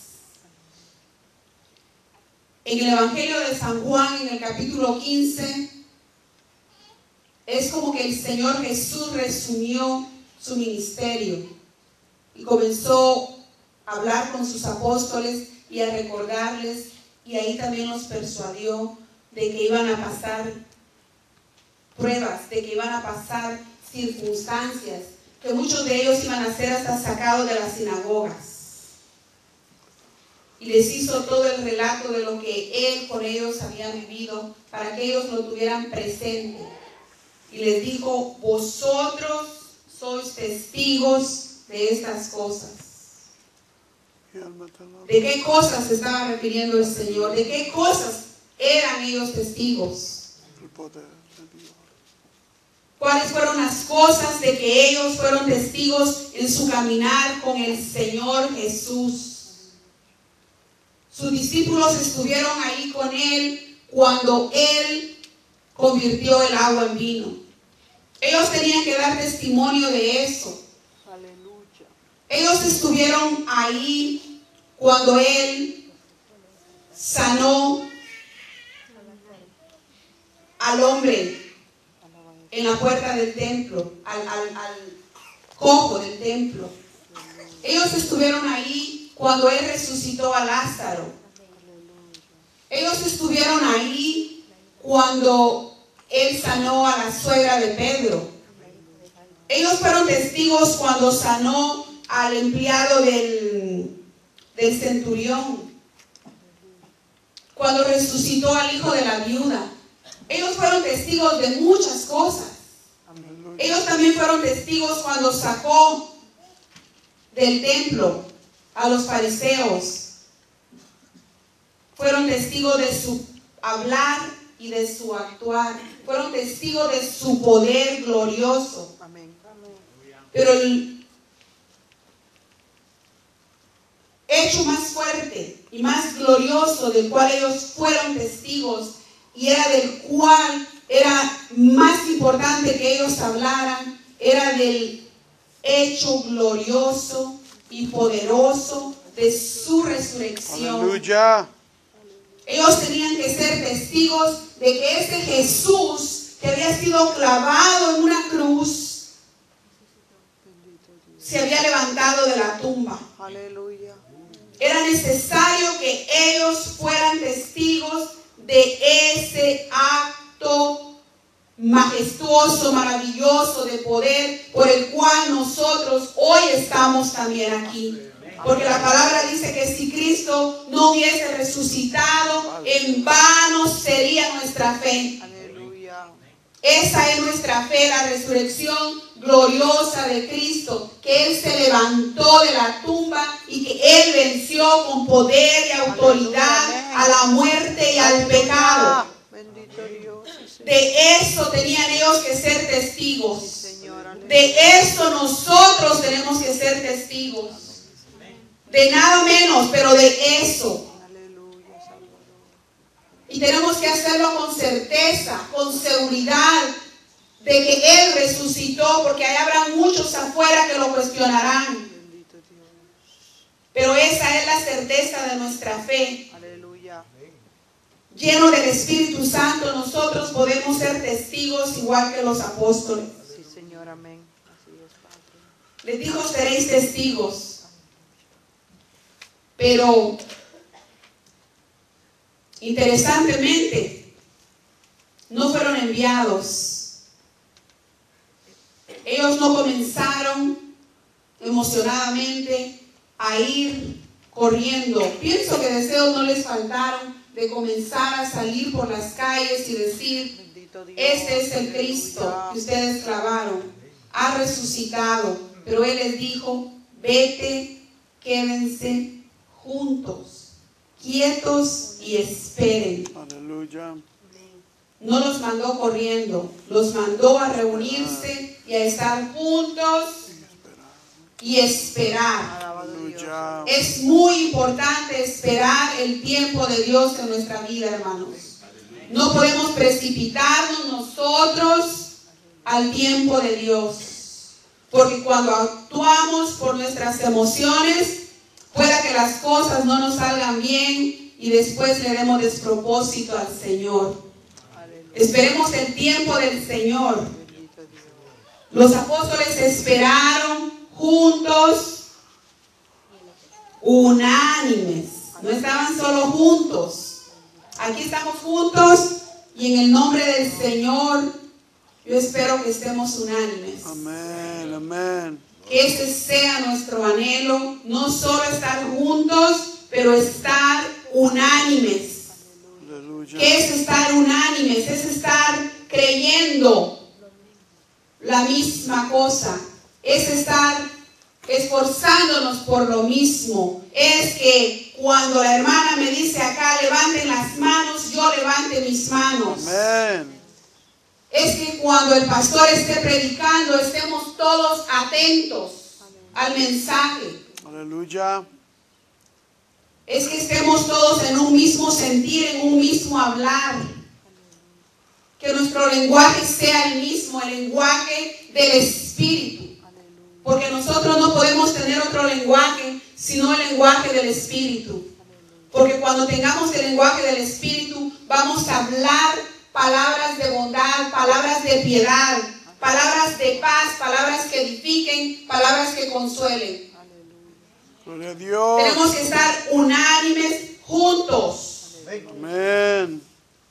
En el Evangelio de San Juan, en el capítulo 15, es como que el Señor Jesús resumió su ministerio y comenzó a hablar con sus apóstoles y a recordarles, y ahí también los persuadió de que iban a pasar pruebas, de que iban a pasar circunstancias, que muchos de ellos iban a ser hasta sacados de las sinagogas. Y les hizo todo el relato de lo que Él con ellos había vivido para que ellos lo tuvieran presente. Y les dijo: vosotros sois testigos de estas cosas. ¿De qué cosas se estaba refiriendo el Señor? ¿De qué cosas eran ellos testigos? ¿Cuáles fueron las cosas de que ellos fueron testigos en su caminar con el Señor Jesús? Sus discípulos estuvieron ahí con Él cuando Él convirtió el agua en vino. Ellos tenían que dar testimonio de eso. Aleluya. Ellos estuvieron ahí cuando Él sanó al hombre en la puerta del templo, al cojo del templo. Ellos estuvieron ahí cuando Él resucitó a Lázaro. Ellos estuvieron ahí cuando Él sanó a la suegra de Pedro. Ellos fueron testigos cuando sanó al empleado del centurión, cuando resucitó al hijo de la viuda. Ellos fueron testigos de muchas cosas. Ellos también fueron testigos cuando sacó del templo a los fariseos. Fueron testigos de su hablar y de su actuar. Fueron testigos de su poder glorioso. Pero el hecho más fuerte y más glorioso del cual ellos fueron testigos, y era del cual era más importante que ellos hablaran, era del hecho glorioso y poderoso de su resurrección. Aleluya. Ellos tenían que ser testigos de que ese Jesús que había sido clavado en una cruz se había levantado de la tumba. Aleluya. Era necesario que ellos fueran testigos de ese acto majestuoso, maravilloso de poder por el cual nosotros hoy estamos también aquí. Porque la palabra dice que si Cristo no hubiese resucitado, en vano sería nuestra fe. Aleluya. Esa es nuestra fe, la resurrección gloriosa de Cristo, que Él se levantó de la tumba y que Él venció con poder y autoridad a la muerte y al pecado. Bendito Dios. De eso tenían ellos que ser testigos. Señor, aleluya. De eso nosotros tenemos que ser testigos. De nada menos, pero de eso. Aleluya, Salvador. Y tenemos que hacerlo con certeza, con seguridad de que Él resucitó, porque ahí habrá muchos afuera que lo cuestionarán. Bendito Dios. Pero esa es la certeza de nuestra fe. Aleluya. Lleno del Espíritu Santo, nosotros podemos ser testigos igual que los apóstoles. Sí, Señor, amén. Así es, Padre. Les dijo: seréis testigos. Pero, interesantemente, no fueron enviados Ellos no comenzaron emocionadamente a ir corriendo. Pienso que deseos no les faltaron de comenzar a salir por las calles y decir: este es el Cristo que ustedes clavaron, ha resucitado. Pero Él les dijo: vete, quédense juntos, quietos y esperen. Aleluya. No los mandó corriendo, los mandó a reunirse y a estar juntos y esperar. Aleluya. Es muy importante esperar el tiempo de Dios en nuestra vida, hermanos. No podemos precipitarnos nosotros al tiempo de Dios, porque cuando actuamos por nuestras emociones, pueda que las cosas no nos salgan bien y después le demos despropósito al Señor. Esperemos el tiempo del Señor. Los apóstoles esperaron juntos, unánimes. No estaban solo juntos. Aquí estamos juntos y en el nombre del Señor yo espero que estemos unánimes. Amén, amén. Que ese sea nuestro anhelo, no solo estar juntos, pero estar unánimes. Aleluya. ¿Qué es estar unánimes? Es estar creyendo la misma cosa. Es estar esforzándonos por lo mismo. Es que cuando la hermana me dice acá, levanten las manos, yo levante mis manos. Amén. Es que cuando el pastor esté predicando, estemos todos atentos al mensaje. Aleluya. Es que estemos todos en un mismo sentir, en un mismo hablar. Que nuestro lenguaje sea el mismo, el lenguaje del Espíritu. Porque nosotros no podemos tener otro lenguaje sino el lenguaje del Espíritu. Porque cuando tengamos el lenguaje del Espíritu, vamos a hablar palabras de bondad, palabras de piedad, palabras de paz, palabras que edifiquen, palabras que consuelen. Gloria a Dios. Tenemos que estar unánimes juntos. Amén.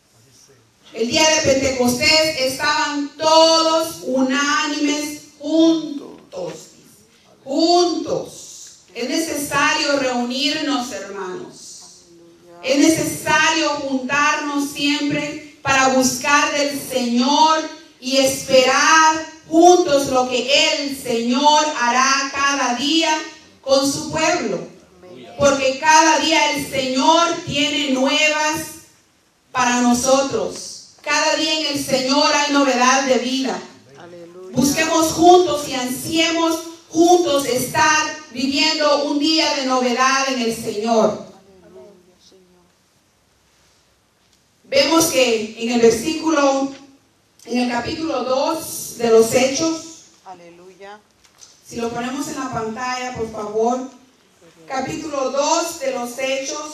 El día de Pentecostés estaban todos unánimes juntos. Juntos. Es necesario reunirnos, hermanos. Es necesario juntarnos siempre para buscar del Señor y esperar juntos lo que el Señor hará cada día con su pueblo. Porque cada día el Señor tiene nuevas para nosotros. Cada día en el Señor hay novedad de vida. Busquemos juntos y ansiemos juntos estar viviendo un día de novedad en el Señor. Vemos que en el capítulo 2 de los Hechos, Aleluya. si lo ponemos en la pantalla, por favor, capítulo 2 de los Hechos,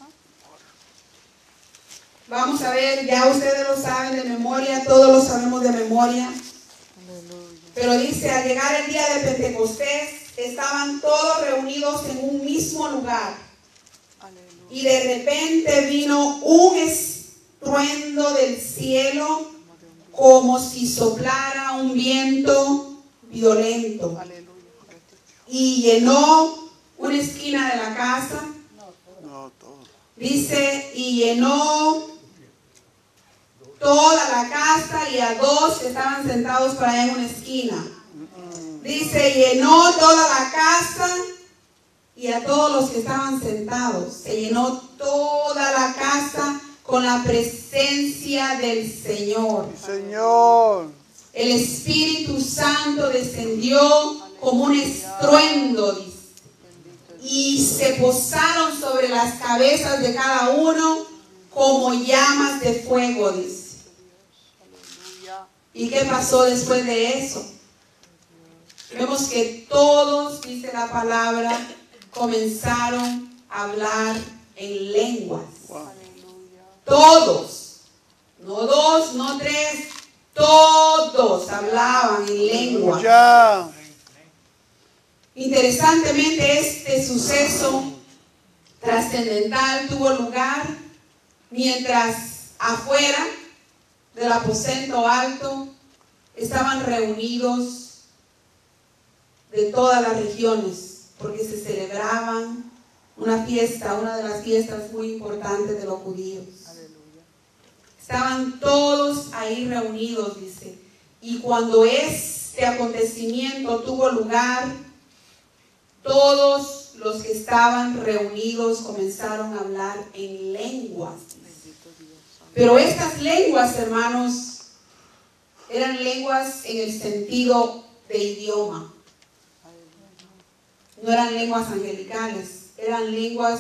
vamos a ver, ya ustedes lo saben de memoria, todos lo sabemos de memoria, pero dice, al llegar el día de Pentecostés, estaban todos reunidos en un mismo lugar, y de repente vino un estruendo del cielo, como si soplara un viento violento, y llenó una esquina de la casa. Dice, y llenó toda la casa y a dos que estaban sentados por allá en una esquina. Dice, llenó toda la casa y a todos los que estaban sentados. Se llenó toda la casa con la presencia del Señor. Señor. El Espíritu Santo descendió como un estruendo, dice. Y se posaron sobre las cabezas de cada uno como llamas de fuego, dice. ¿Y qué pasó después de eso? Vemos que todos, dice la palabra, comenzaron a hablar en lenguas. Todos. No dos, no tres. Todos hablaban en lenguas. Interesantemente, este suceso trascendental tuvo lugar mientras afuera del aposento alto estaban reunidos de todas las regiones, porque se celebraban una fiesta, una de las fiestas muy importantes de los judíos. Estaban todos ahí reunidos, dice. Y cuando este acontecimiento tuvo lugar, todos los que estaban reunidos comenzaron a hablar en lenguas. Pero estas lenguas, hermanos, eran lenguas en el sentido de idioma. No eran lenguas angelicales, eran lenguas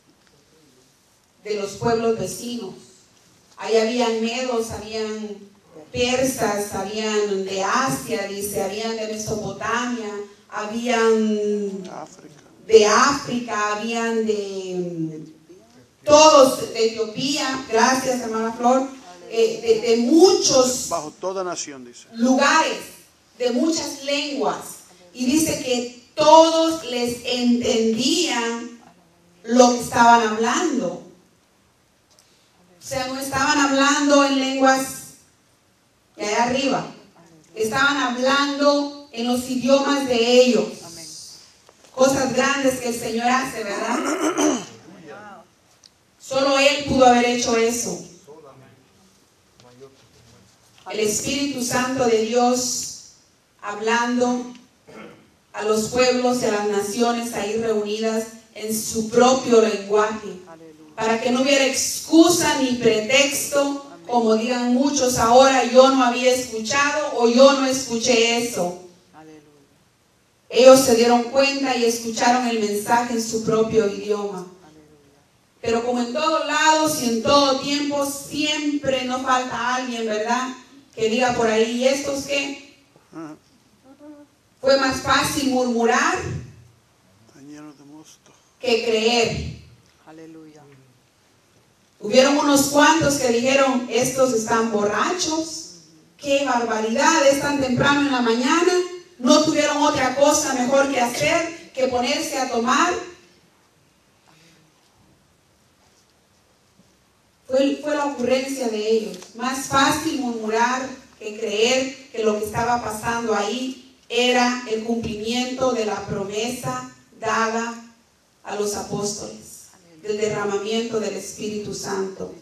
de los pueblos vecinos. Ahí habían medos, habían persas, habían de Asia, dice, habían de Mesopotamia, habían de África, habían de todos, de Etiopía, gracias hermana Flor, de muchos bajo toda nación, dice, lugares, de muchas lenguas. Y dice que todos les entendían lo que estaban hablando. O sea, no estaban hablando en lenguas de allá arriba. Estaban hablando en los idiomas de ellos. Cosas grandes que el Señor hace, ¿verdad? Solo Él pudo haber hecho eso. El Espíritu Santo de Dios hablando a los pueblos y a las naciones ahí reunidas en su propio lenguaje, para que no hubiera excusa ni pretexto, como digan muchos ahora, yo no había escuchado o yo no escuché eso. Ellos se dieron cuenta y escucharon el mensaje en su propio idioma. Pero como en todos lados y en todo tiempo, siempre no falta alguien, ¿verdad?, que diga por ahí, ¿y estos qué? Fue más fácil murmurar que creer. Aleluya. Hubieron unos cuantos que dijeron, estos están borrachos, qué barbaridad, es tan temprano en la mañana, no tuvieron otra cosa mejor que hacer que ponerse a tomar. Fue la ocurrencia de ellos. Más fácil murmurar que creer que lo que estaba pasando ahí era el cumplimiento de la promesa dada a los apóstoles, del derramamiento del Espíritu Santo.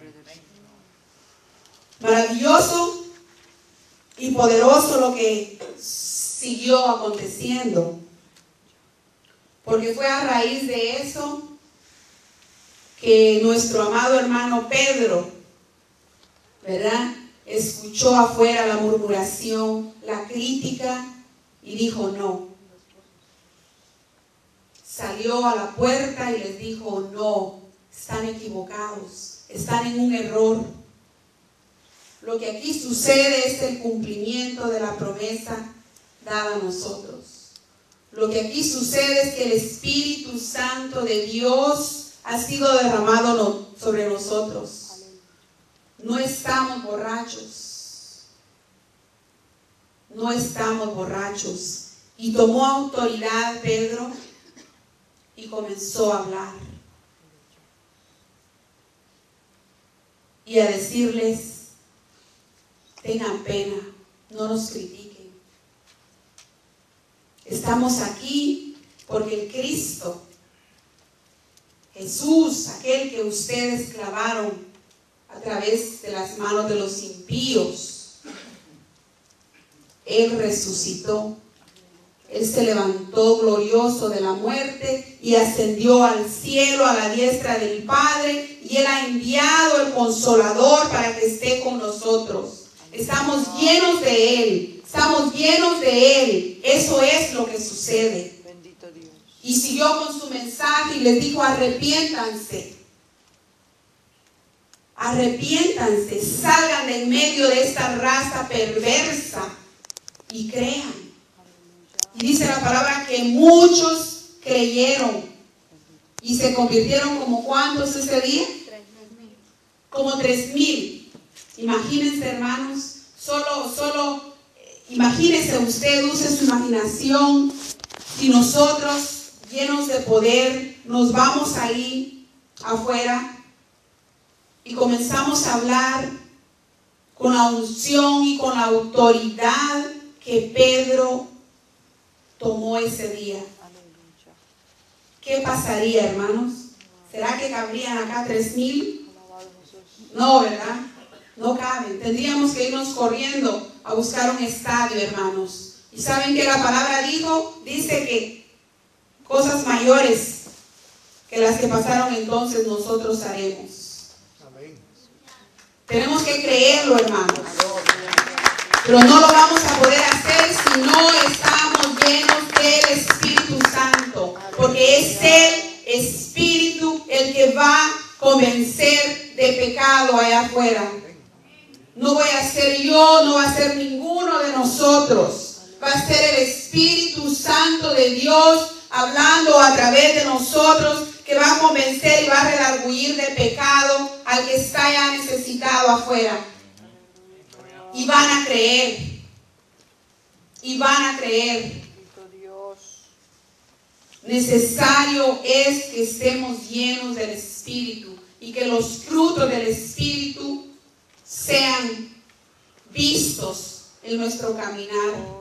Maravilloso y poderoso lo que siguió aconteciendo, porque fue a raíz de eso que nuestro amado hermano Pedro, ¿verdad?, escuchó afuera la murmuración, la crítica y dijo no. Salió a la puerta y les dijo no, están equivocados, están en un error. Lo que aquí sucede es el cumplimiento de la promesa dada a nosotros. Lo que aquí sucede es que el Espíritu Santo de Dios ha sido derramado sobre nosotros. No estamos borrachos. No estamos borrachos. Y tomó autoridad Pedro y comenzó a hablar. Y a decirles, tengan pena, no nos critiquen. Estamos aquí porque el Cristo, Jesús, aquel que ustedes clavaron a través de las manos de los impíos, Él resucitó. Él se levantó glorioso de la muerte y ascendió al cielo a la diestra del Padre, y Él ha enviado el Consolador para que esté con nosotros. Estamos llenos de Él, estamos llenos de Él. Eso es lo que sucede. Bendito Dios. Y siguió con su mensaje y les dijo, arrepiéntanse. Arrepiéntanse, salgan de en medio de esta raza perversa y crean. Y dice la palabra que muchos creyeron y se convirtieron como ¿cuántos ese día? 3,000. Como 3,000. Imagínense, hermanos, solo imagínense usted, use su imaginación, si nosotros llenos de poder nos vamos ahí afuera y comenzamos a hablar con la unción y con la autoridad que Pedro tomó ese día. Aleluya. ¿Qué pasaría, hermanos? ¿Será que cabrían acá 3,000? Alabado Jesús. No, ¿verdad? No caben. Tendríamos que irnos corriendo a buscar un estadio, hermanos. ¿Y saben qué la palabra dijo? Dice que cosas mayores que las que pasaron entonces nosotros haremos. Amén. Tenemos que creerlo, hermanos. Pero no lo vamos a poder hacer si no estamos llenos del Espíritu Santo. Porque es el Espíritu el que va a convencer de pecado allá afuera. No voy a ser yo, no va a ser ninguno de nosotros. Va a ser el Espíritu Santo de Dios hablando a través de nosotros, que va a convencer y va a redarguir de pecado al que está ya necesitado afuera. Y van a creer. Y van a creer. Necesario es que estemos llenos del Espíritu y que los frutos del Espíritu sean vistos en nuestro caminar.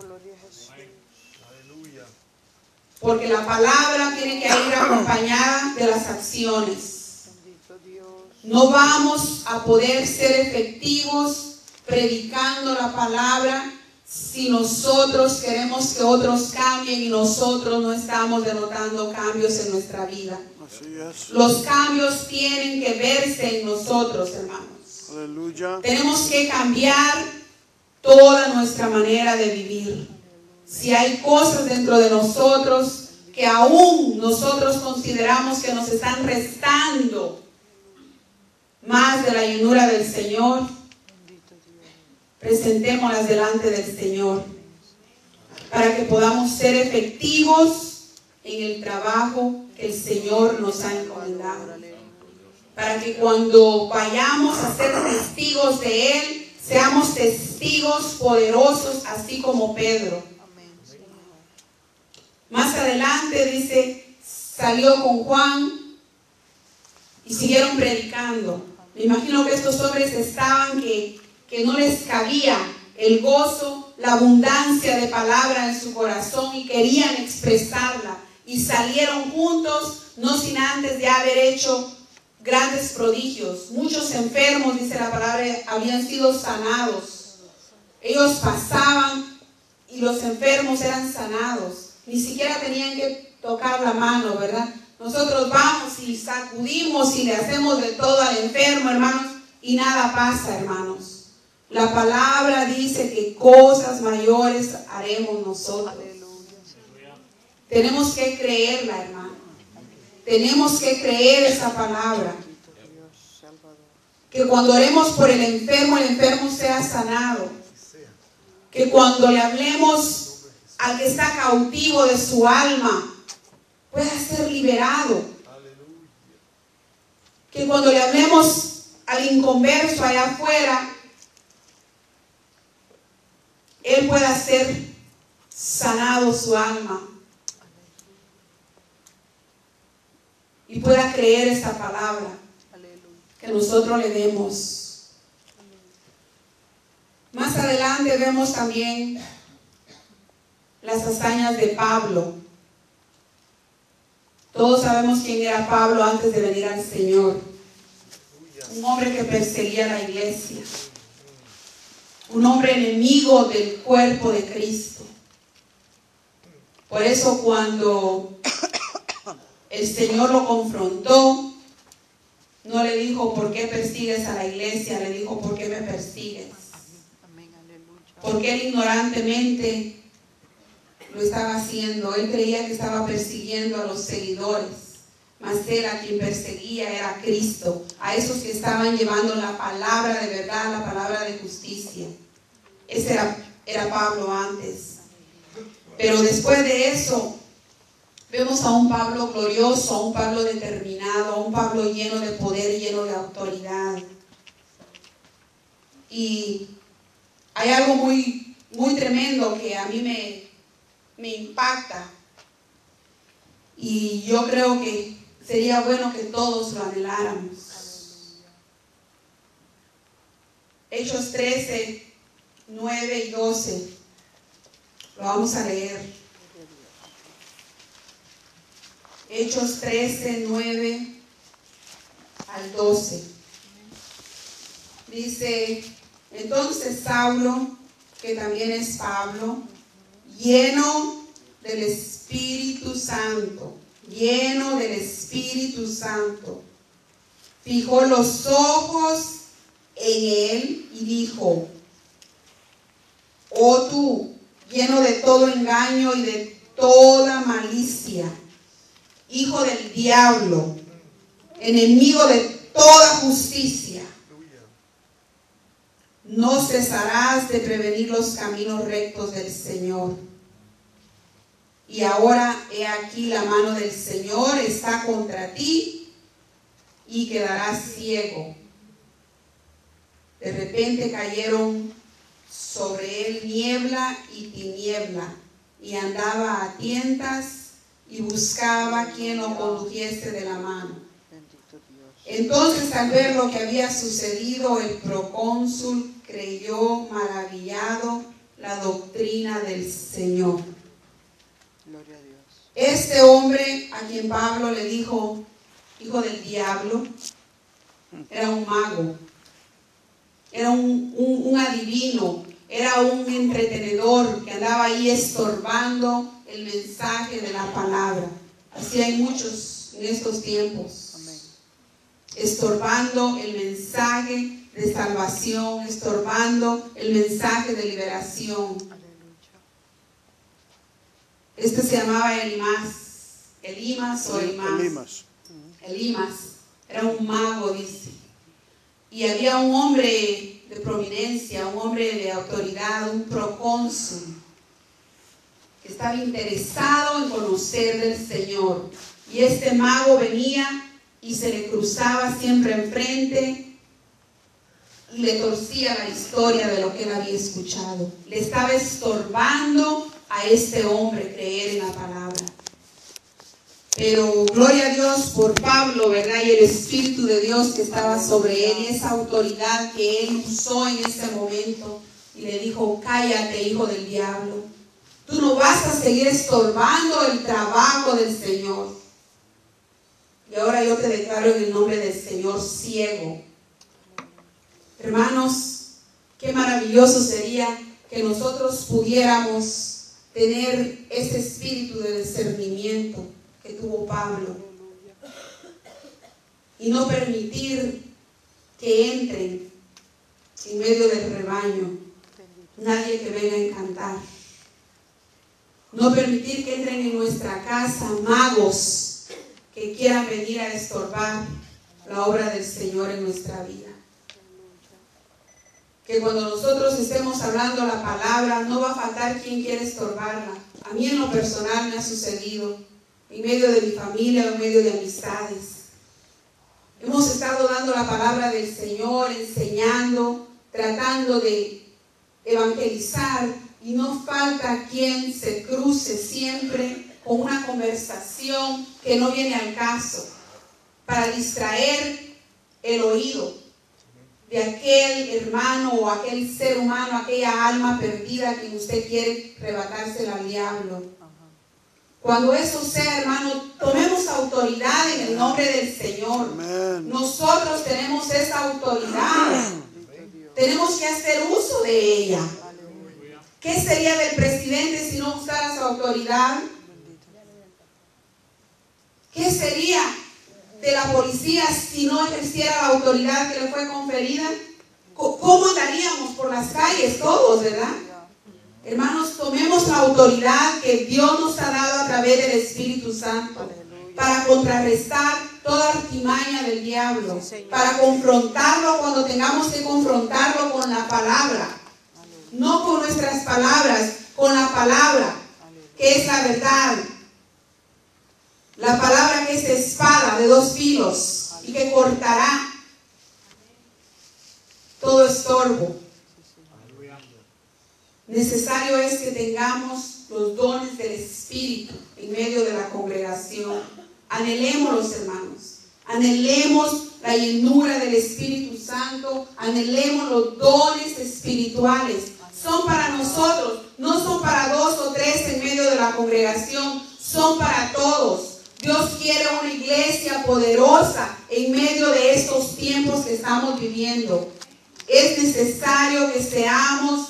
Porque la palabra tiene que ir acompañada de las acciones. No vamos a poder ser efectivos predicando la palabra si nosotros queremos que otros cambien y nosotros no estamos denotando cambios en nuestra vida. Así es. Los cambios tienen que verse en nosotros, hermanos. Aleluya. Tenemos que cambiar toda nuestra manera de vivir. Si hay cosas dentro de nosotros que aún nosotros consideramos que nos están restando más de la llenura del Señor, presentémoslas delante del Señor para que podamos ser efectivos en el trabajo que el Señor nos ha encomendado. Para que cuando vayamos a ser testigos de Él, seamos testigos poderosos, así como Pedro. Más adelante dice, salió con Juan y siguieron predicando. Me imagino que estos hombres estaban que no les cabía el gozo, la abundancia de palabra en su corazón y querían expresarla. Y salieron juntos, no sin antes de haber hecho grandes prodigios. Muchos enfermos, dice la palabra, habían sido sanados. Ellos pasaban y los enfermos eran sanados. Ni siquiera tenían que tocar la mano, ¿verdad? Nosotros vamos y sacudimos y le hacemos de todo al enfermo, hermanos, y nada pasa, hermanos. La palabra dice que cosas mayores haremos nosotros. Tenemos que creerla, hermano. Tenemos que creer esa palabra. Que cuando oremos por el enfermo sea sanado. Que cuando le hablemos al que está cautivo de su alma, pueda ser liberado. Que cuando le hablemos al inconverso allá afuera, él pueda ser sanado su alma. Y pueda creer esa palabra que nosotros le demos. Más adelante vemos también las hazañas de Pablo. Todos sabemos quién era Pablo antes de venir al Señor. Un hombre que perseguía la iglesia. Un hombre enemigo del cuerpo de Cristo. Por eso cuando el Señor lo confrontó, no le dijo, ¿por qué persigues a la iglesia? Le dijo, ¿por qué me persigues? Porque él ignorantemente lo estaba haciendo. Él creía que estaba persiguiendo a los seguidores, mas él a quien perseguía era a Cristo, a esos que estaban llevando la palabra de verdad, la palabra de justicia. Ese era Pablo antes. Pero después de eso vemos a un Pablo glorioso, a un Pablo determinado, a un Pablo lleno de poder, lleno de autoridad. Y hay algo muy, muy tremendo que a mí me impacta. Y yo creo que sería bueno que todos lo anheláramos. Hechos 13, 9 y 12. Lo vamos a leer. Hechos 13, 9 al 12. Dice, entonces Saulo, que también es Pablo, lleno del Espíritu Santo, fijó los ojos en él y dijo, oh tú, lleno de todo engaño y de toda malicia, hijo del diablo, enemigo de toda justicia, no cesarás de prevenir los caminos rectos del Señor. Y ahora he aquí la mano del Señor está contra ti y quedarás ciego. De repente cayeron sobre él niebla y tiniebla, y andaba a tientas y buscaba quien lo condujese de la mano. Entonces, al ver lo que había sucedido, el procónsul creyó maravillado la doctrina del Señor. Gloria a Dios. Este hombre a quien Pablo le dijo hijo del diablo, era un mago, era un adivino, era un entretenedor que andaba ahí estorbando el mensaje de la palabra. Así hay muchos en estos tiempos. Amén. Estorbando el mensaje de salvación, estorbando el mensaje de liberación. Aleluya. Este se llamaba Elimas o Elimas. Elimas era un mago, dice. Y había un hombre de prominencia, un hombre de autoridad, un procónsul, que estaba interesado en conocer del Señor. Y este mago venía y se le cruzaba siempre enfrente y le torcía la historia de lo que él había escuchado. Le estaba estorbando a este hombre creer en la palabra. Pero gloria a Dios por Pablo, ¿verdad? Y el Espíritu de Dios que estaba sobre él y esa autoridad que él usó en ese momento. Y le dijo, cállate, hijo del diablo. Tú no vas a seguir estorbando el trabajo del Señor. Y ahora yo te declaro en el nombre del Señor ciego. Hermanos, qué maravilloso sería que nosotros pudiéramos tener ese espíritu de discernimiento que tuvo Pablo y no permitir que entren en medio del rebaño nadie que venga a encantar, no permitir que entren en nuestra casa magos que quieran venir a estorbar la obra del Señor en nuestra vida. Que cuando nosotros estemos hablando la palabra no va a faltar quien quiera estorbarla. A mí en lo personal me ha sucedido en medio de mi familia, en medio de amistades. Hemos estado dando la palabra del Señor, enseñando, tratando de evangelizar, y no falta quien se cruce siempre con una conversación que no viene al caso, para distraer el oído de aquel hermano o aquel ser humano, aquella alma perdida que usted quiere arrebatársela al diablo. Cuando eso sea, hermano, tomemos autoridad en el nombre del Señor. Amén. Nosotros tenemos esa autoridad. Tenemos que hacer uso de ella. ¿Qué sería del presidente si no usara su autoridad? ¿Qué sería de la policía si no ejerciera la autoridad que le fue conferida? ¿Cómo andaríamos por las calles todos, verdad? Hermanos, tomemos la autoridad que Dios nos ha dado a través del Espíritu Santo para contrarrestar toda artimaña del diablo, para confrontarlo cuando tengamos que confrontarlo con la palabra, no con nuestras palabras, con la palabra que es la verdad, la palabra que es espada de dos filos y que cortará todo estorbo. Necesario es que tengamos los dones del Espíritu en medio de la congregación. Anhelémoslos, hermanos. Anhelemos la llenura del Espíritu Santo. Anhelemos los dones espirituales. Son para nosotros, no son para 2 o 3 en medio de la congregación. Son para todos. Dios quiere una iglesia poderosa en medio de estos tiempos que estamos viviendo. Es necesario que seamos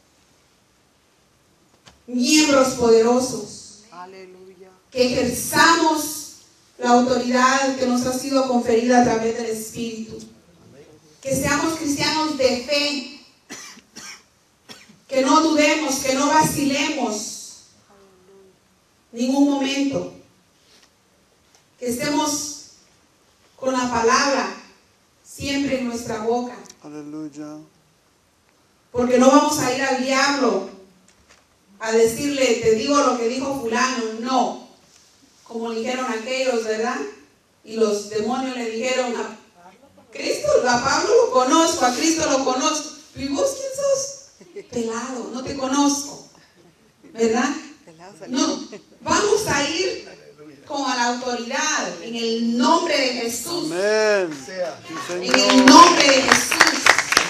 miembros poderosos. Aleluya. Que ejerzamos la autoridad que nos ha sido conferida a través del Espíritu. Que seamos cristianos de fe. Que no dudemos, que no vacilemos ningún momento. Que estemos con la palabra siempre en nuestra boca. Aleluya. Porque no vamos a ir al diablo a decirle, te digo lo que dijo fulano. No. Como dijeron aquellos, ¿verdad? Y los demonios le dijeron a Cristo, a Pablo lo conozco, a Cristo lo conozco. ¿Y vos quién sos? Pelado, no te conozco. ¿Verdad? No, vamos a ir con la autoridad en el nombre de Jesús. Amén. En el nombre de Jesús.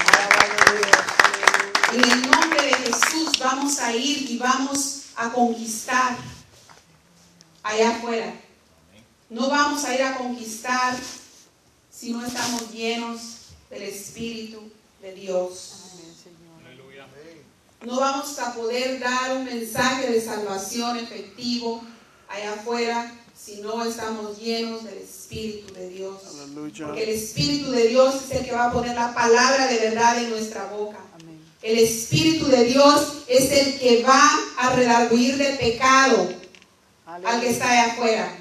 En el nombre de Jesús vamos a ir y vamos a conquistar allá afuera. No vamos a ir a conquistar si no estamos llenos del Espíritu de Dios. No vamos a poder dar un mensaje de salvación efectivo allá afuera si no estamos llenos del Espíritu de Dios. Aleluya. Porque el Espíritu de Dios es el que va a poner la palabra de verdad en nuestra boca. El Espíritu de Dios es el que va a redarguir de pecado al que está allá afuera.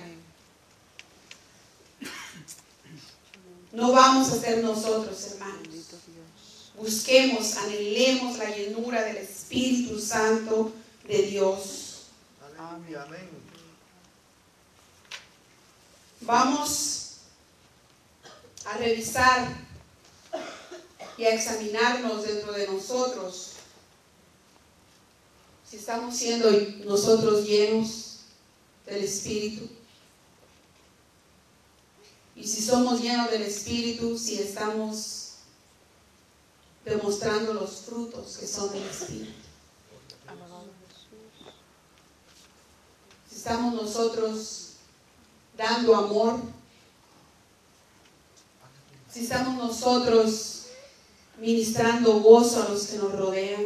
No vamos a ser nosotros, hermanos. Busquemos, anhelemos la llenura del Espíritu Santo de Dios. Amén. Vamos a revisar y a examinarnos dentro de nosotros si estamos siendo nosotros llenos del Espíritu. Y si somos llenos del Espíritu, si estamos demostrando los frutos que son del Espíritu. Si estamos nosotros dando amor, si estamos nosotros ministrando gozo a los que nos rodean,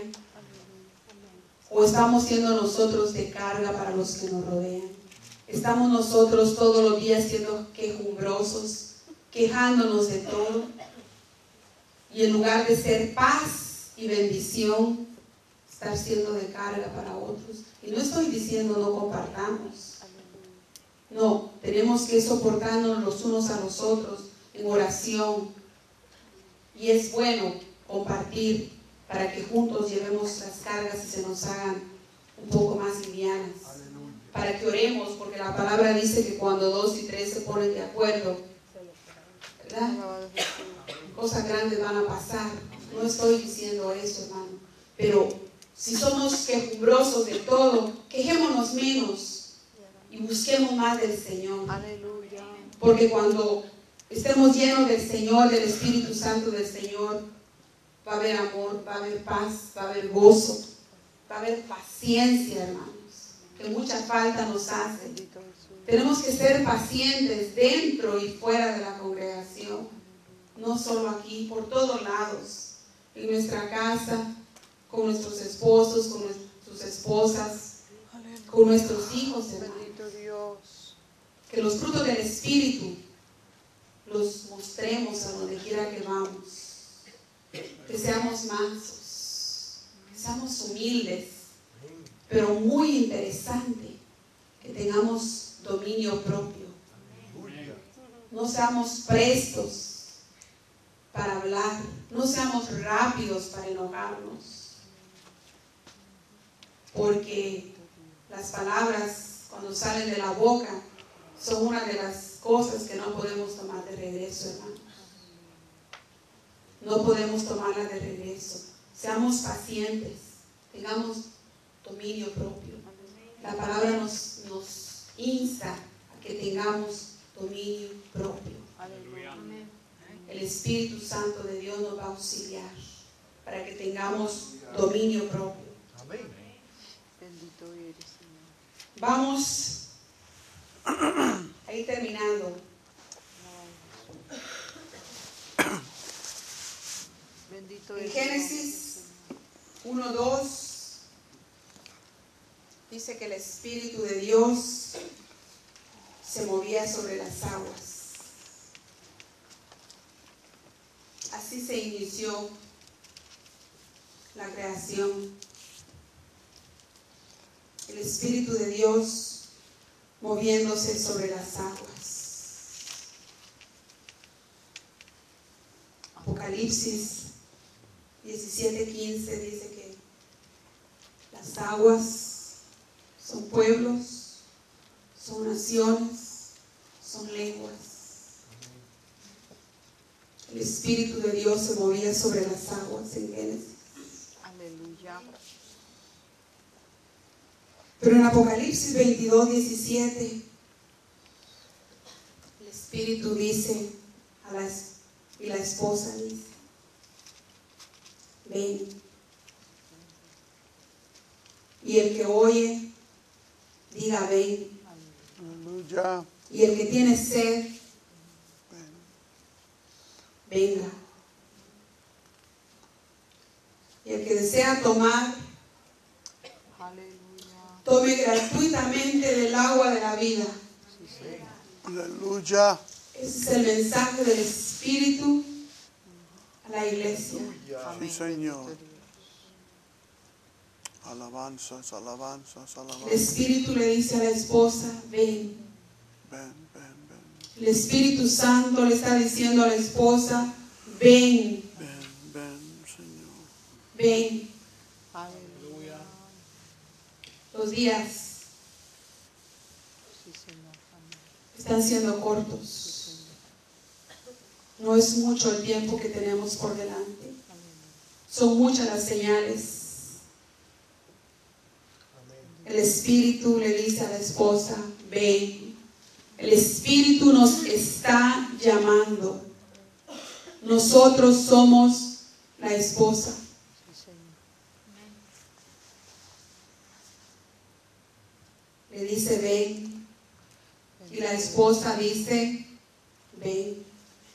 o estamos siendo nosotros de carga para los que nos rodean. Estamos nosotros todos los días siendo quejumbrosos, quejándonos de todo, y en lugar de ser paz y bendición, estar siendo de carga para otros. Y no estoy diciendo no compartamos. No, tenemos que soportarnos los unos a los otros en oración. Y es bueno compartir para que juntos llevemos las cargas y se nos hagan un poco más livianas. Para que oremos, porque la palabra dice que cuando 2 y 3 se ponen de acuerdo, ¿verdad? Cosas grandes van a pasar. No estoy diciendo eso, hermano. Pero si somos quejumbrosos de todo, quejémonos menos y busquemos más del Señor. Aleluya. Porque cuando estemos llenos del Señor, del Espíritu Santo del Señor, va a haber amor, va a haber paz, va a haber gozo, va a haber paciencia, hermanos, que mucha falta nos hace. Tenemos que ser pacientes dentro y fuera de la congregación, no solo aquí, por todos lados, en nuestra casa, con nuestros esposos, con nuestras esposas, con nuestros hijos, hermanos. Que los frutos del Espíritu los mostremos a donde quiera que vamos. Que seamos mansos, que seamos humildes, pero muy interesante, que tengamos dominio propio. No seamos prestos para hablar, no seamos rápidos para enojarnos, porque las palabras cuando salen de la boca son una de las cosas que no podemos tomar de regreso, hermanos. No podemos tomarla de regreso. Seamos pacientes, tengamos dominio propio. La palabra nos insta a que tengamos dominio propio. El Espíritu Santo de Dios nos va a auxiliar para que tengamos dominio propio. Vamos 1:2 dice que el Espíritu de Dios se movía sobre las aguas. Así se inició la creación. El Espíritu de Dios moviéndose sobre las aguas. Apocalipsis 17:15 dice que las aguas son pueblos, son naciones, son lenguas. El Espíritu de Dios se movía sobre las aguas en Génesis. Aleluya. Pero en Apocalipsis 22:17, el Espíritu dice y la esposa dice, ven. Y el que oye, diga ven. Aleluya. Y el que tiene sed, venga. Y el que desea tomar, tome gratuitamente del agua de la vida. Aleluya. Ese es el mensaje del Espíritu a la iglesia. Sí, Señor. Alabanzas, alabanzas, El alabanzas. Espíritu le dice a la esposa, ven. Ven, ven, ven. El Espíritu Santo le está diciendo a la esposa, ven, Ven, ven, Señor. ven. Aleluya. Los días están siendo cortos. No es mucho el tiempo que tenemos por delante. Son muchas las señales. El Espíritu le dice a la esposa, ven. El Espíritu nos está llamando. Nosotros somos la esposa. Le dice, ven. Y la esposa dice, ven.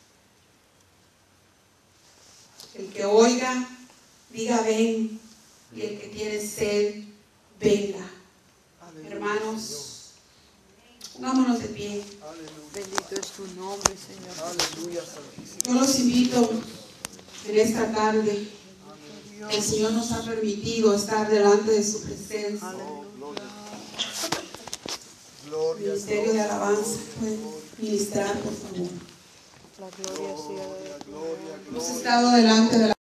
El que oiga, diga ven. Y el que tiene sed, venga. Hermanos, pongámonos de pie. Bendito es tu nombre, Señor. Aleluya. Yo los invito en esta tarde. El Señor nos ha permitido estar delante de su presencia. Ministerio de alabanza, pueden ministrar, por favor. La gloria sea de Hemos estado delante de la